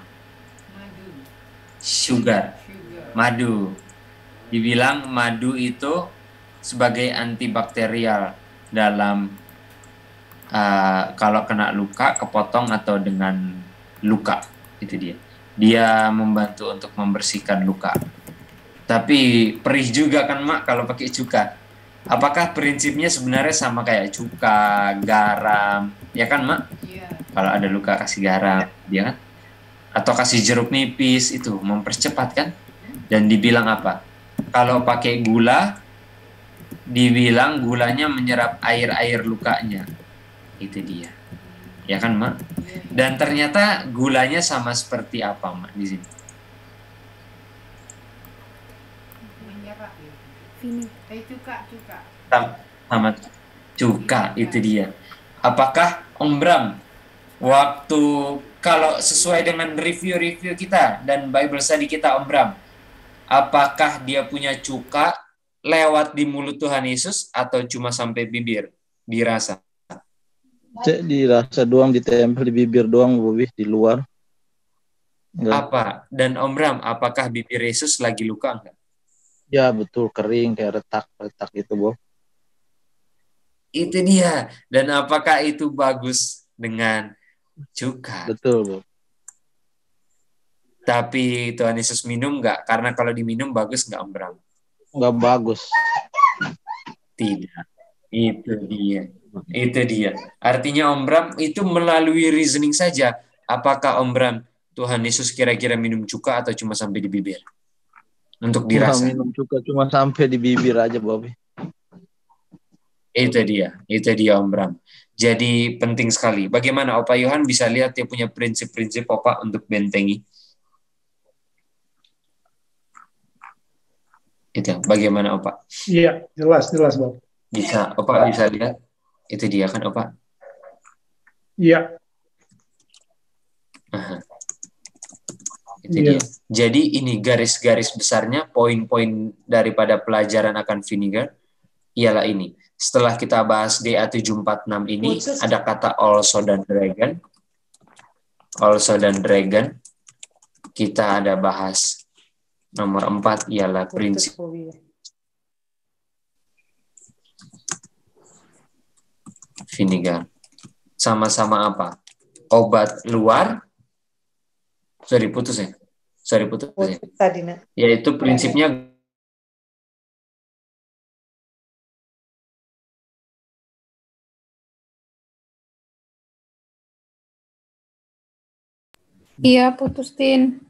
Sugar. Madu. Dibilang madu itu sebagai antibakterial dalam uh, kalau kena luka, kepotong atau dengan luka. Itu dia. Dia membantu untuk membersihkan luka. Tapi perih juga kan mak kalau pakai cuka. Apakah prinsipnya sebenarnya sama kayak cuka, garam, ya kan mak? Iya. Kalau ada luka kasih garam, ya kan? Atau kasih jeruk nipis, itu mempercepat kan? Dan dibilang apa? Kalau pakai gula, dibilang gulanya menyerap air-air lukanya. Itu dia. Ya kan mak? Dan ternyata gulanya sama seperti apa mak di sini? Eh, cuka, cuka. Sama cuka, itu dia. Apakah Om Bram waktu kalau sesuai dengan review-review kita dan Bible study kita Om Bram, apakah dia punya cuka lewat di mulut Tuhan Yesus atau cuma sampai bibir dirasa? Cek dirasa doang, ditempel di bibir doang, Bobi, di luar. Enggak. Apa? Dan Om Bram, apakah bibir Yesus lagi luka enggak? Ya betul, kering kayak retak-retak itu, Bob. Itu dia. Dan apakah itu bagus dengan cuka? Betul, Bob. Tapi Tuhan Yesus minum enggak? Karena kalau diminum bagus enggak Om Bram? Enggak bagus. Tidak. Itu dia. Itu dia. Artinya Om Bram itu melalui reasoning saja. Apakah Om Bram Tuhan Yesus kira-kira minum cuka atau cuma sampai di bibir? Untuk dirasa. Nggak minum cuka, cuma sampai di bibir aja, Bobi. Itu dia, itu dia Om Bram. Jadi penting sekali. Bagaimana Opa Yohan bisa lihat dia punya prinsip-prinsip Opa untuk bentengi? Itu, bagaimana Opa? Iya, jelas, jelas Bob. Bisa, Opa bisa lihat? Itu dia kan Opa? Iya. Aha. Itu dia. Jadi ini garis-garis besarnya, poin-poin daripada pelajaran akan vinegar ialah ini. Setelah kita bahas D A tujuh empat enam ini, ada kata also dan dragon. Also dan dragon. Kita ada bahas nomor empat ialah prinsip. Vinegar. Sama-sama apa? Obat luar. Sorry, putus ya. Sorry, putus ya. Tadi, Nak. Yaitu prinsipnya Iya, putus, Tin.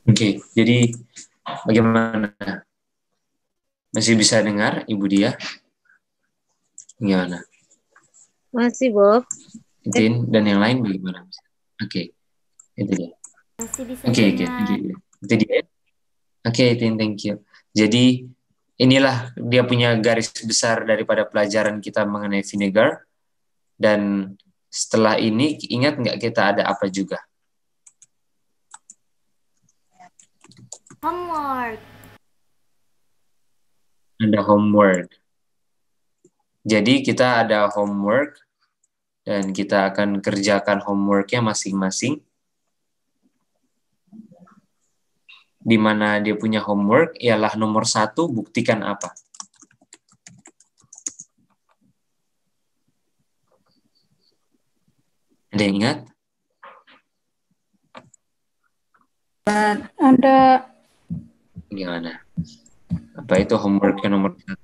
Oke, jadi bagaimana? Masih bisa dengar Ibu Dia? Gimana? Masih, Bob. Tin dan yang lain bagaimana? Oke, itu dia. Masih bisa Oke, oke, dengar. thank you. Itu dia. Oke, Tin, thank you. Jadi inilah dia punya garis besar daripada pelajaran kita mengenai vinegar. Dan setelah ini ingat nggak kita ada apa juga? Homework. Ada homework. Jadi kita ada homework dan kita akan kerjakan homeworknya masing-masing. Di mana dia punya homework ialah nomor satu, buktikan apa? Ada yang ingat? Ada. Gimana? Apa itu homeworknya nomor satu?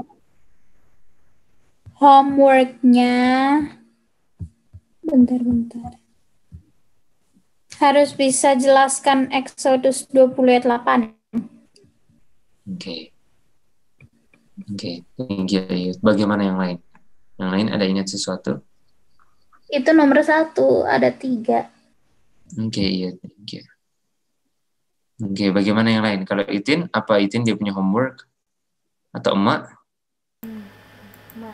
Homeworknya, bentar-bentar. Harus bisa jelaskan Exodus dua puluh ayat delapan. Oke. Okay. Oke, okay. Bagaimana yang lain? Yang lain ada ingat sesuatu? Itu nomor satu, ada tiga. Oke, okay, iya. Thank you. Oke, okay, bagaimana yang lain? Kalau Itin, apa Itin dia punya homework? Atau emak? Emak.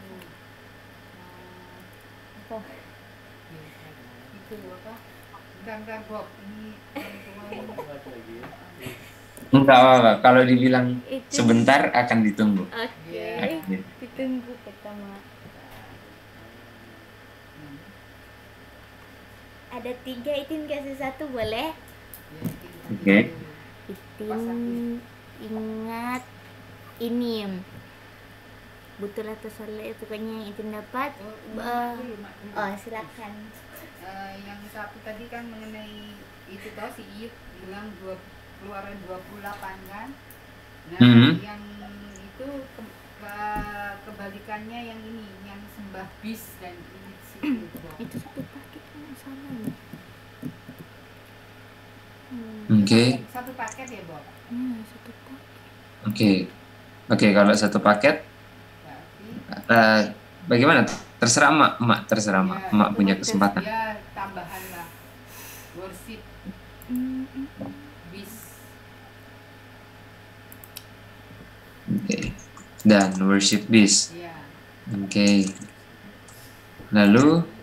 Apa? Itu apa? Bentar-bentar, Bob. Ini Enggak apa-apa. Kalau dibilang Itu. sebentar akan ditunggu. Oke. Okay. Okay. Ditunggu pertama. Ada tiga, Itin kasih satu boleh? Oke. Okay. Itin ingat ini betul atau salah pokoknya yang Itin dapat. Uh, oh silakan. Uh, yang satu tadi kan mengenai itu toh si Iyut bilang dua keluaran dua puluh delapan kan. Nah, mm-hmm. yang itu ke, ke, kebalikannya yang ini yang sembah bis dan ini situ. Itu satu paket yang sama nih. Hmm. Oke. Okay. Satu paket ya, Bob? Hmm, satu paket. Oke. Okay. Oke, okay, kalau satu paket uh, bagaimana? Terserah emak, emak terserah emak. Ya, emak punya kesempatan. Ya, tambahan lah. Worship. Mm-hmm. Bis. Oke. Okay. Dan worship bis. Ya. Oke. Okay. Lalu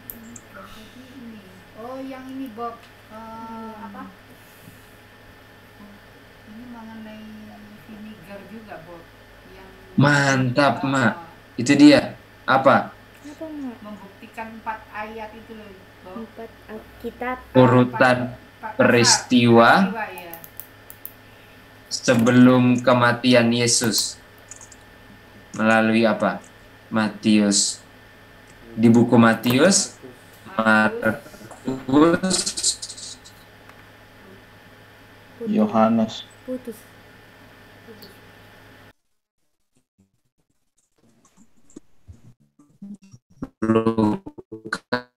oh, yang ini Bob. Uh, apa? Ini mengenai vinegar juga, Bob. Yang mantap, uh, Mak. Itu dia. Apa? Apa, Mak? Membuktikan empat ayat itu loh, Bob. Empat Alkitab. Urutan peristiwa, peristiwa ya. Sebelum kematian Yesus. Melalui apa? Matius. Di buku Matius, Markus, Yohanes. Putus. Lukas,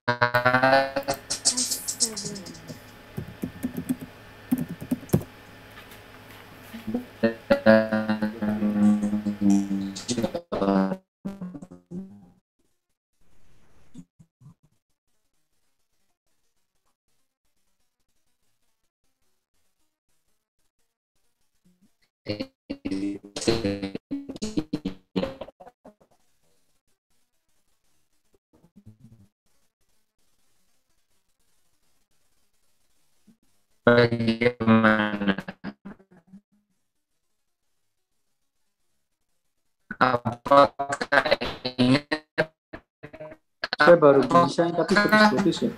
bagaimana? Apakah ingat? Saya baru bisa tapi putus-putus ya.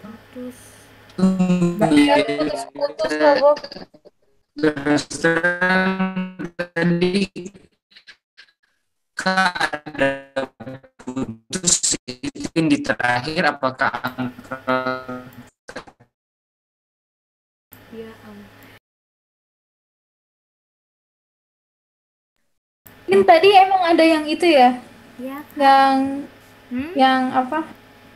Putus-putus lah, Bob. Terus tadi ada putus itu di terakhir apakah ya am Ini tadi emang ada yang itu ya? Ya. Yang hmm? yang apa?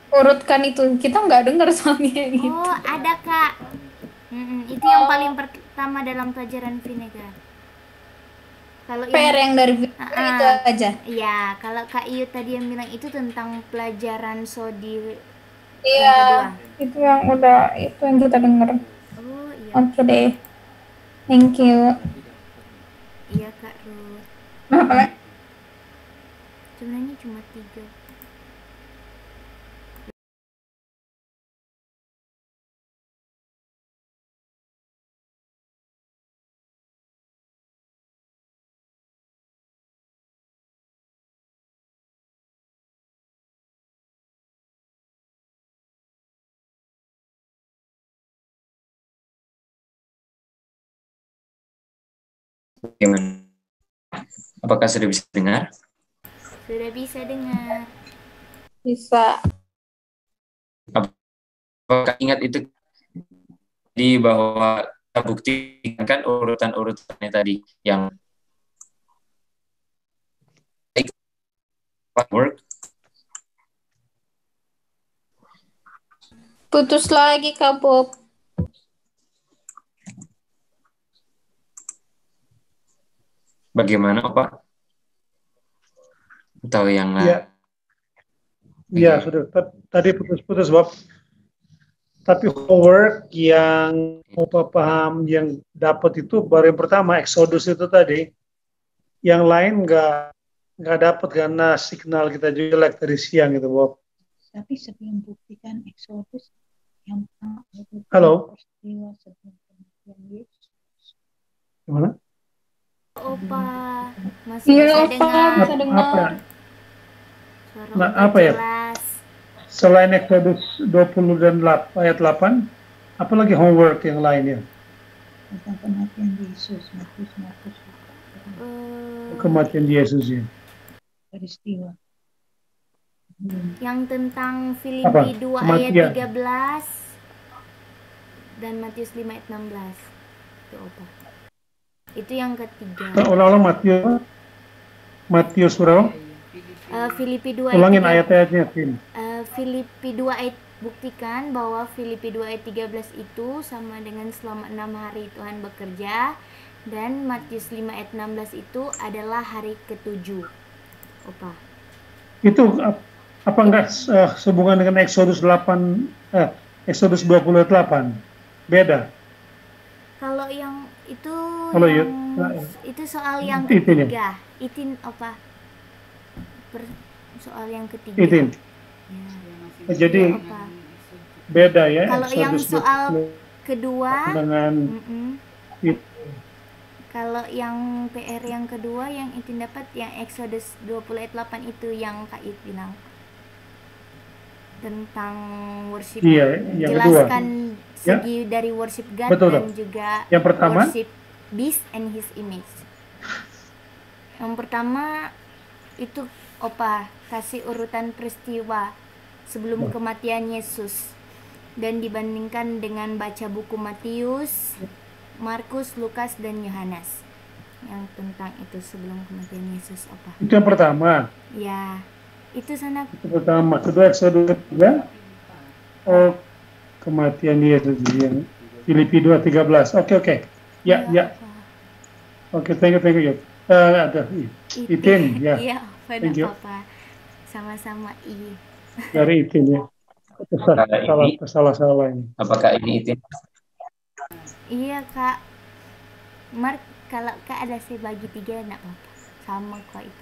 Urutkan itu. Kita nggak dengar soalnya gitu. Oh, ada, Kak. Mm-mm, itu yang paling per- pertama dalam pelajaran Vinegar. Kalau P R yang dari Vinegar uh, itu aja. Iya, kalau Kak Iyu tadi yang bilang itu tentang pelajaran Sodi Iya, itu yang udah itu yang kita dengar. Oh iya. Oke deh. Thank you. Iya Kak Ruth. Apa? Sebenarnya cuma tiga. Bagaimana? Apakah sudah bisa dengar? Sudah bisa dengar. Bisa. Apakah ingat itu di bahwa kita buktikan kan urutan-urutannya tadi yang work? Putus lagi Kak Bob. Bagaimana Pak? Atau yang Iya, ya, sudah. Tadi putus-putus Bob. Tapi homework yang Opa paham yang dapat itu baru yang pertama Exodus itu tadi. Yang lain nggak nggak dapat karena signal kita jelek dari siang gitu Bob. Tapi sebelum buktikan Exodus yang Halo. Gimana? Opa, masih Iya, bisa Opa, dengar. bisa dengar. Apa? Suara Nah, Opa apa ya? jelas. Selain Exodus dua puluh dan ayat delapan, apalagi homework yang lainnya? tentang kematian Yesus, Markus, Markus, Uh, Kematian Yesus ya. peristiwa. yang tentang Apa? Filipi dua ayat Kematian. tiga belas dan Matius lima ayat enam belas. Itu Opa. Itu yang ketiga. Ulang-ulang Matius. Matius berapa? Uh, Filipi dua Ulangin ayat ayat-ayatnya, Tim. Uh, Filipi dua ayat buktikan bahwa Filipi dua ayat tiga belas itu sama dengan selama enam hari Tuhan bekerja, dan Matius lima ayat enam belas itu adalah hari ketujuh. Opa. Itu ap- apa enggak uh, sehubungan dengan Exodus delapan eh, Exodus dua puluh ayat delapan? Beda. Kalau yang itu Kalau yang ya, itu soal yang Itin ya? ketiga. Itin apa? Per, soal yang ketiga. Itin. Ya. Jadi Opa. beda ya. Kalau yang Exodus soal dua puluh kedua, dengan mm-mm. itu. Kalau yang P R yang kedua yang Itin dapat yang Exodus dua puluh ayat delapan itu yang Kak It bilang tentang worship. Iya, yang jelaskan kedua. segi ya. Dari worship God Betul, dan toh. juga Yang pertama? worship beast and his image. Yang pertama itu Opa kasih urutan peristiwa sebelum kematian Yesus dan dibandingkan dengan baca buku Matius, Markus, Lukas, dan Yohanes yang tentang itu sebelum kematian Yesus. Opa. Itu yang pertama. Ya, itu sana. Itu pertama. Kedua Exodus ketiga. Oh, kematian Yesus yang Filipi dua tiga belas. Oke oke. Ya ya. Oke, thank you thank you. Uh, ada Itin ya. Iya, Thank you. Papa. Sama-sama I. Dari Itin ya. Salah salah salah ini. Apakah ini Itin? Iya Kak. Mark, kalau Kak ada saya bagi tiga enggak apa-apa. Sama kok itu.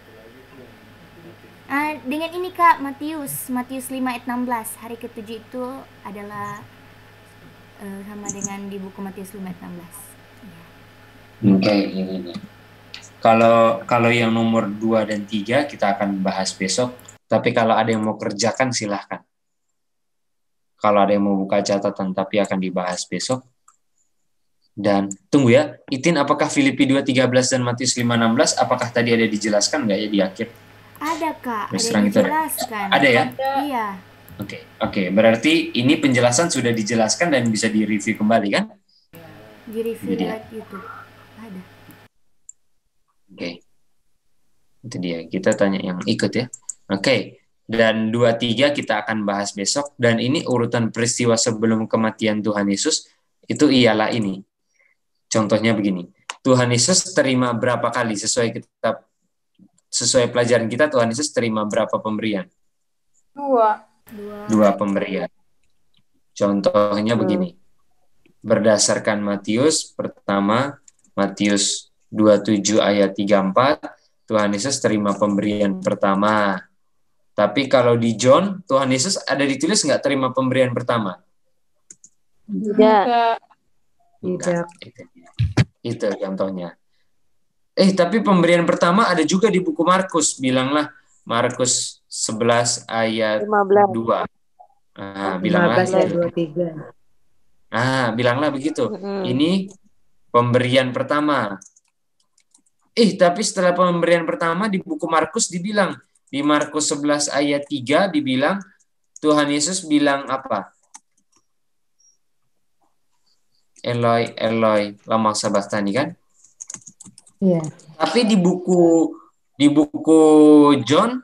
Ah, dengan ini Kak, Matius, Matius lima ayat enam belas, hari ketujuh itu adalah uh, sama dengan di buku Matius lima ayat enam belas. Oke, okay, ini, ini. Kalau kalau yang nomor dua dan tiga kita akan bahas besok. Tapi kalau ada yang mau kerjakan silahkan. Kalau ada yang mau buka catatan tapi akan dibahas besok. Dan tunggu ya, Itin, apakah Filipi dua tiga belas dan Matius lima enam belas apakah tadi ada dijelaskan nggak ya di akhir? Ada Kak, Terus ada kita dijelaskan. Ada ya? Iya. Oke, okay. oke. Okay. Berarti ini penjelasan sudah dijelaskan dan bisa direview kembali kan? Di review Jadi, lewat YouTube. Ada. Oke. Okay. Itu dia. Kita tanya yang ikut ya. Oke. Okay. Dan dua tiga kita akan bahas besok. Dan ini urutan peristiwa sebelum kematian Tuhan Yesus. Itu ialah ini. Contohnya begini, Tuhan Yesus terima berapa kali sesuai kitab, sesuai pelajaran kita, Tuhan Yesus terima berapa pemberian? Dua. Dua pemberian. Contohnya begini, berdasarkan Matius, pertama, Matius dua puluh tujuh ayat tiga puluh empat, Tuhan Yesus terima pemberian pertama. Tapi kalau di John, Tuhan Yesus ada ditulis nggak terima pemberian pertama? Tidak. Tidak. Itu, itu contohnya. Eh, tapi pemberian pertama ada juga di buku Markus. Bilanglah Markus sebelas ayat lima belas. dua. Ah, bilanglah ayat gitu. dua puluh tiga. Ah, bilanglah begitu. Mm-hmm. Ini pemberian pertama. Eh, tapi setelah pemberian pertama di buku Markus dibilang, di Markus sebelas ayat tiga dibilang, Tuhan Yesus bilang apa? Eloi, Eloi, lama sabachthani, kan? Iya. Tapi di buku di buku John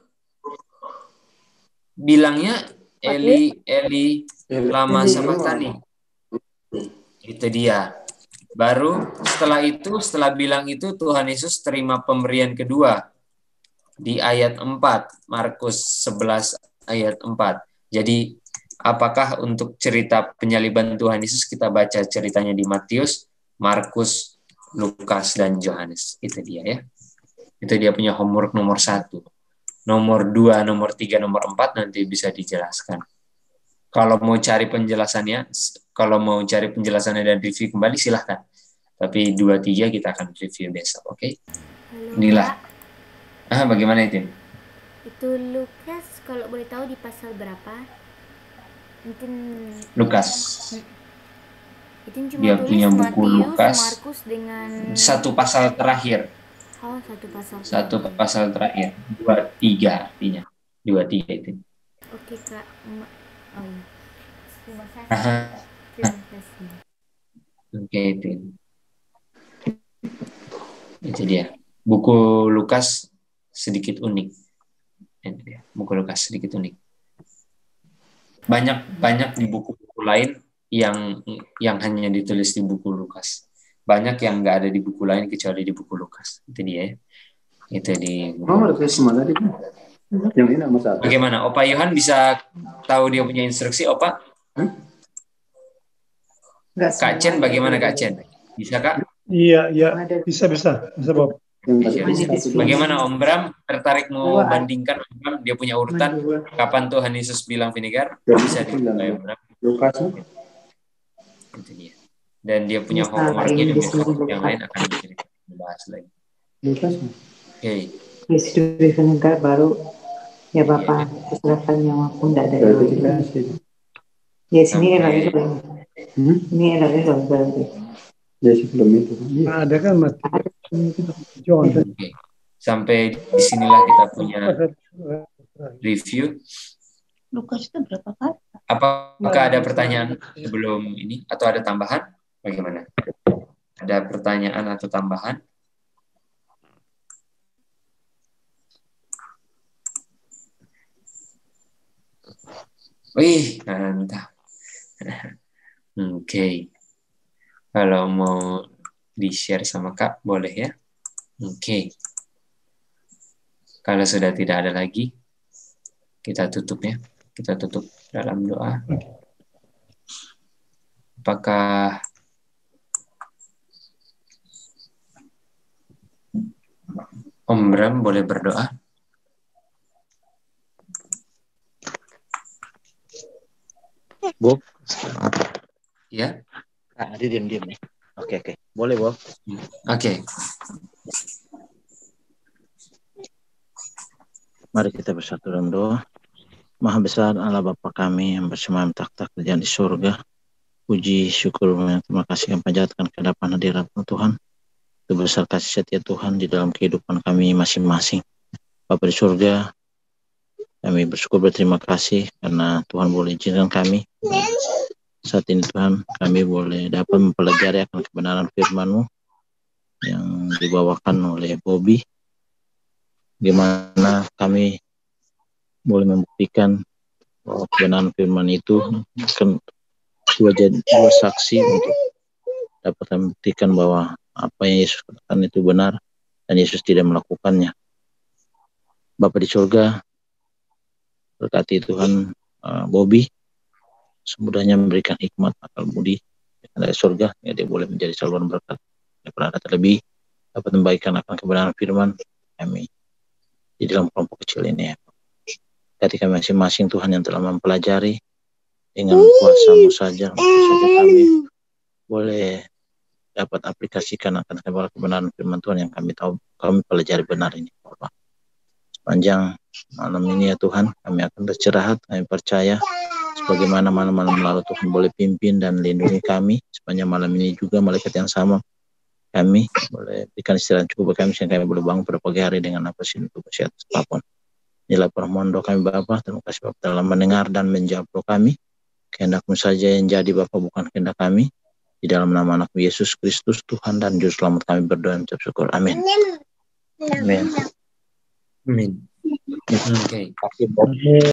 bilangnya Eli, Eli, lama sabachthani. Itu dia. Baru setelah itu, setelah bilang itu, Tuhan Yesus terima pemberian kedua di ayat empat, Markus sebelas ayat empat. Jadi apakah untuk cerita penyaliban Tuhan Yesus kita baca ceritanya di Matius, Markus, Lukas, dan Yohanes? Itu dia ya. Itu dia punya homework nomor satu. Nomor dua, nomor tiga, nomor empat nanti bisa dijelaskan. Kalau mau cari penjelasannya, kalau mau cari penjelasannya dan review kembali silahkan. Tapi dua tiga kita akan review besok, oke? Okay? Inilah. Ah, bagaimana itu? Itu Lukas, kalau boleh tahu di pasal berapa? Mungkin Lukas. Itu cuma Dia tulis punya buku Matius, Lukas. Markus dengan Satu pasal terakhir. Oh, satu pasal. Satu pasal terakhir. Dua tiga artinya. Dua tiga itu. Oke, Kak. Oh, iya. Terima kasih. Aha. Terima kasih. Oke, itu. Itu dia. Buku Lukas sedikit unik. Itu dia. Buku Lukas sedikit unik. Banyak banyak di buku-buku lain yang yang hanya ditulis di buku Lukas. Banyak yang nggak ada di buku lain kecuali di buku Lukas. Itu dia ya. Itu di buku. Oh, semua tadi. Yang ini nomor satu. Bagaimana? Opa Yohan bisa tahu dia punya instruksi, Opa? Hmm? Kak Chen, bagaimana Kak Chen? Bisa Kak? Iya, iya. Bisa, bisa. Bisa, Bob. Bagaimana Om Bram? Tertarik mau bandingkan Om Bram? Dia punya urutan. Kapan Tuhan Yesus bilang vinegar? Bisa dibuka Om Bram. Itu dia. Dan dia punya homeworknya dan besok yang lain akan dibahas lagi. Oke. Okay. Yesus vinegar baru ya Bapak, silakan yang aku tidak ada. Ya sini enak loh. Ini enak loh berarti. Ya sebelum itu. Ada kan Mas? John. Okay. Sampai disinilah kita punya review. Lukas itu berapa kali? Apakah ada pertanyaan sebelum ini atau ada tambahan? Bagaimana? Ada pertanyaan atau tambahan? Wih, mantap. Oke. Okay. Kalau mau di-share sama Kak, boleh ya? Oke. Okay. Kalau sudah tidak ada lagi, kita tutup ya. Kita tutup dalam doa. Apakah Om Bram boleh berdoa? Bob. Ya. Nah, dia diam-diam nih. Oke, oke. Boleh, Bob. Oke. Mari kita bersatu dalam doa. Maha besar Allah Bapa kami yang bersemayam takhta kerajaan di surga. Puji, syukur, terima kasih kami panjatkan ke hadapan hadirat Tuhan. Itu besar kasih setia Tuhan di dalam kehidupan kami masing-masing. Bapa di surga, kami bersyukur berterima kasih karena Tuhan boleh izinkan kami. Saat ini Tuhan, kami boleh dapat mempelajari akan kebenaran firman-Mu yang dibawakan oleh Bobby. Gimana kami boleh membuktikan bahwa kebenaran firman itu akan dua, dua saksi untuk dapat membuktikan bahwa apa yang Yesus katakan itu benar dan Yesus tidak melakukannya. Bapa di surga, berkati Tuhan uh, Bobby, semudahnya memberikan hikmat akal budi dari surga, ya dia boleh menjadi saluran berkat daripada terlebih dapat membagikan akan kebenaran firman kami di dalam kelompok kecil ini ya. Ketika masing-masing Tuhan yang telah mempelajari dengan kuasa-Mu saja, saja kami boleh dapat aplikasikan akan kebenaran firman Tuhan yang kami tahu, kami pelajari benar ini Bapak. Sepanjang malam ini ya Tuhan, kami akan beristirahat, kami percaya sebagaimana malam-malam lalu Tuhan boleh pimpin dan lindungi kami, sepanjang malam ini juga malaikat yang sama kami boleh berikan istirahat cukup bagi kami sehingga kami boleh bangun pada pagi hari dengan apa sih untuk kesehatan apapun. Inilah permohonan doa kami Bapa, terima kasih Bapa telah mendengar dan menjawab doa kami. Kehendak-Mu saja yang jadi Bapa, bukan kehendak kami. Di dalam nama anak Yesus Kristus Tuhan dan Juru Selamat kami berdoa dan mengucap syukur. Amin. Amin. Amin. Oke. Terima kasih.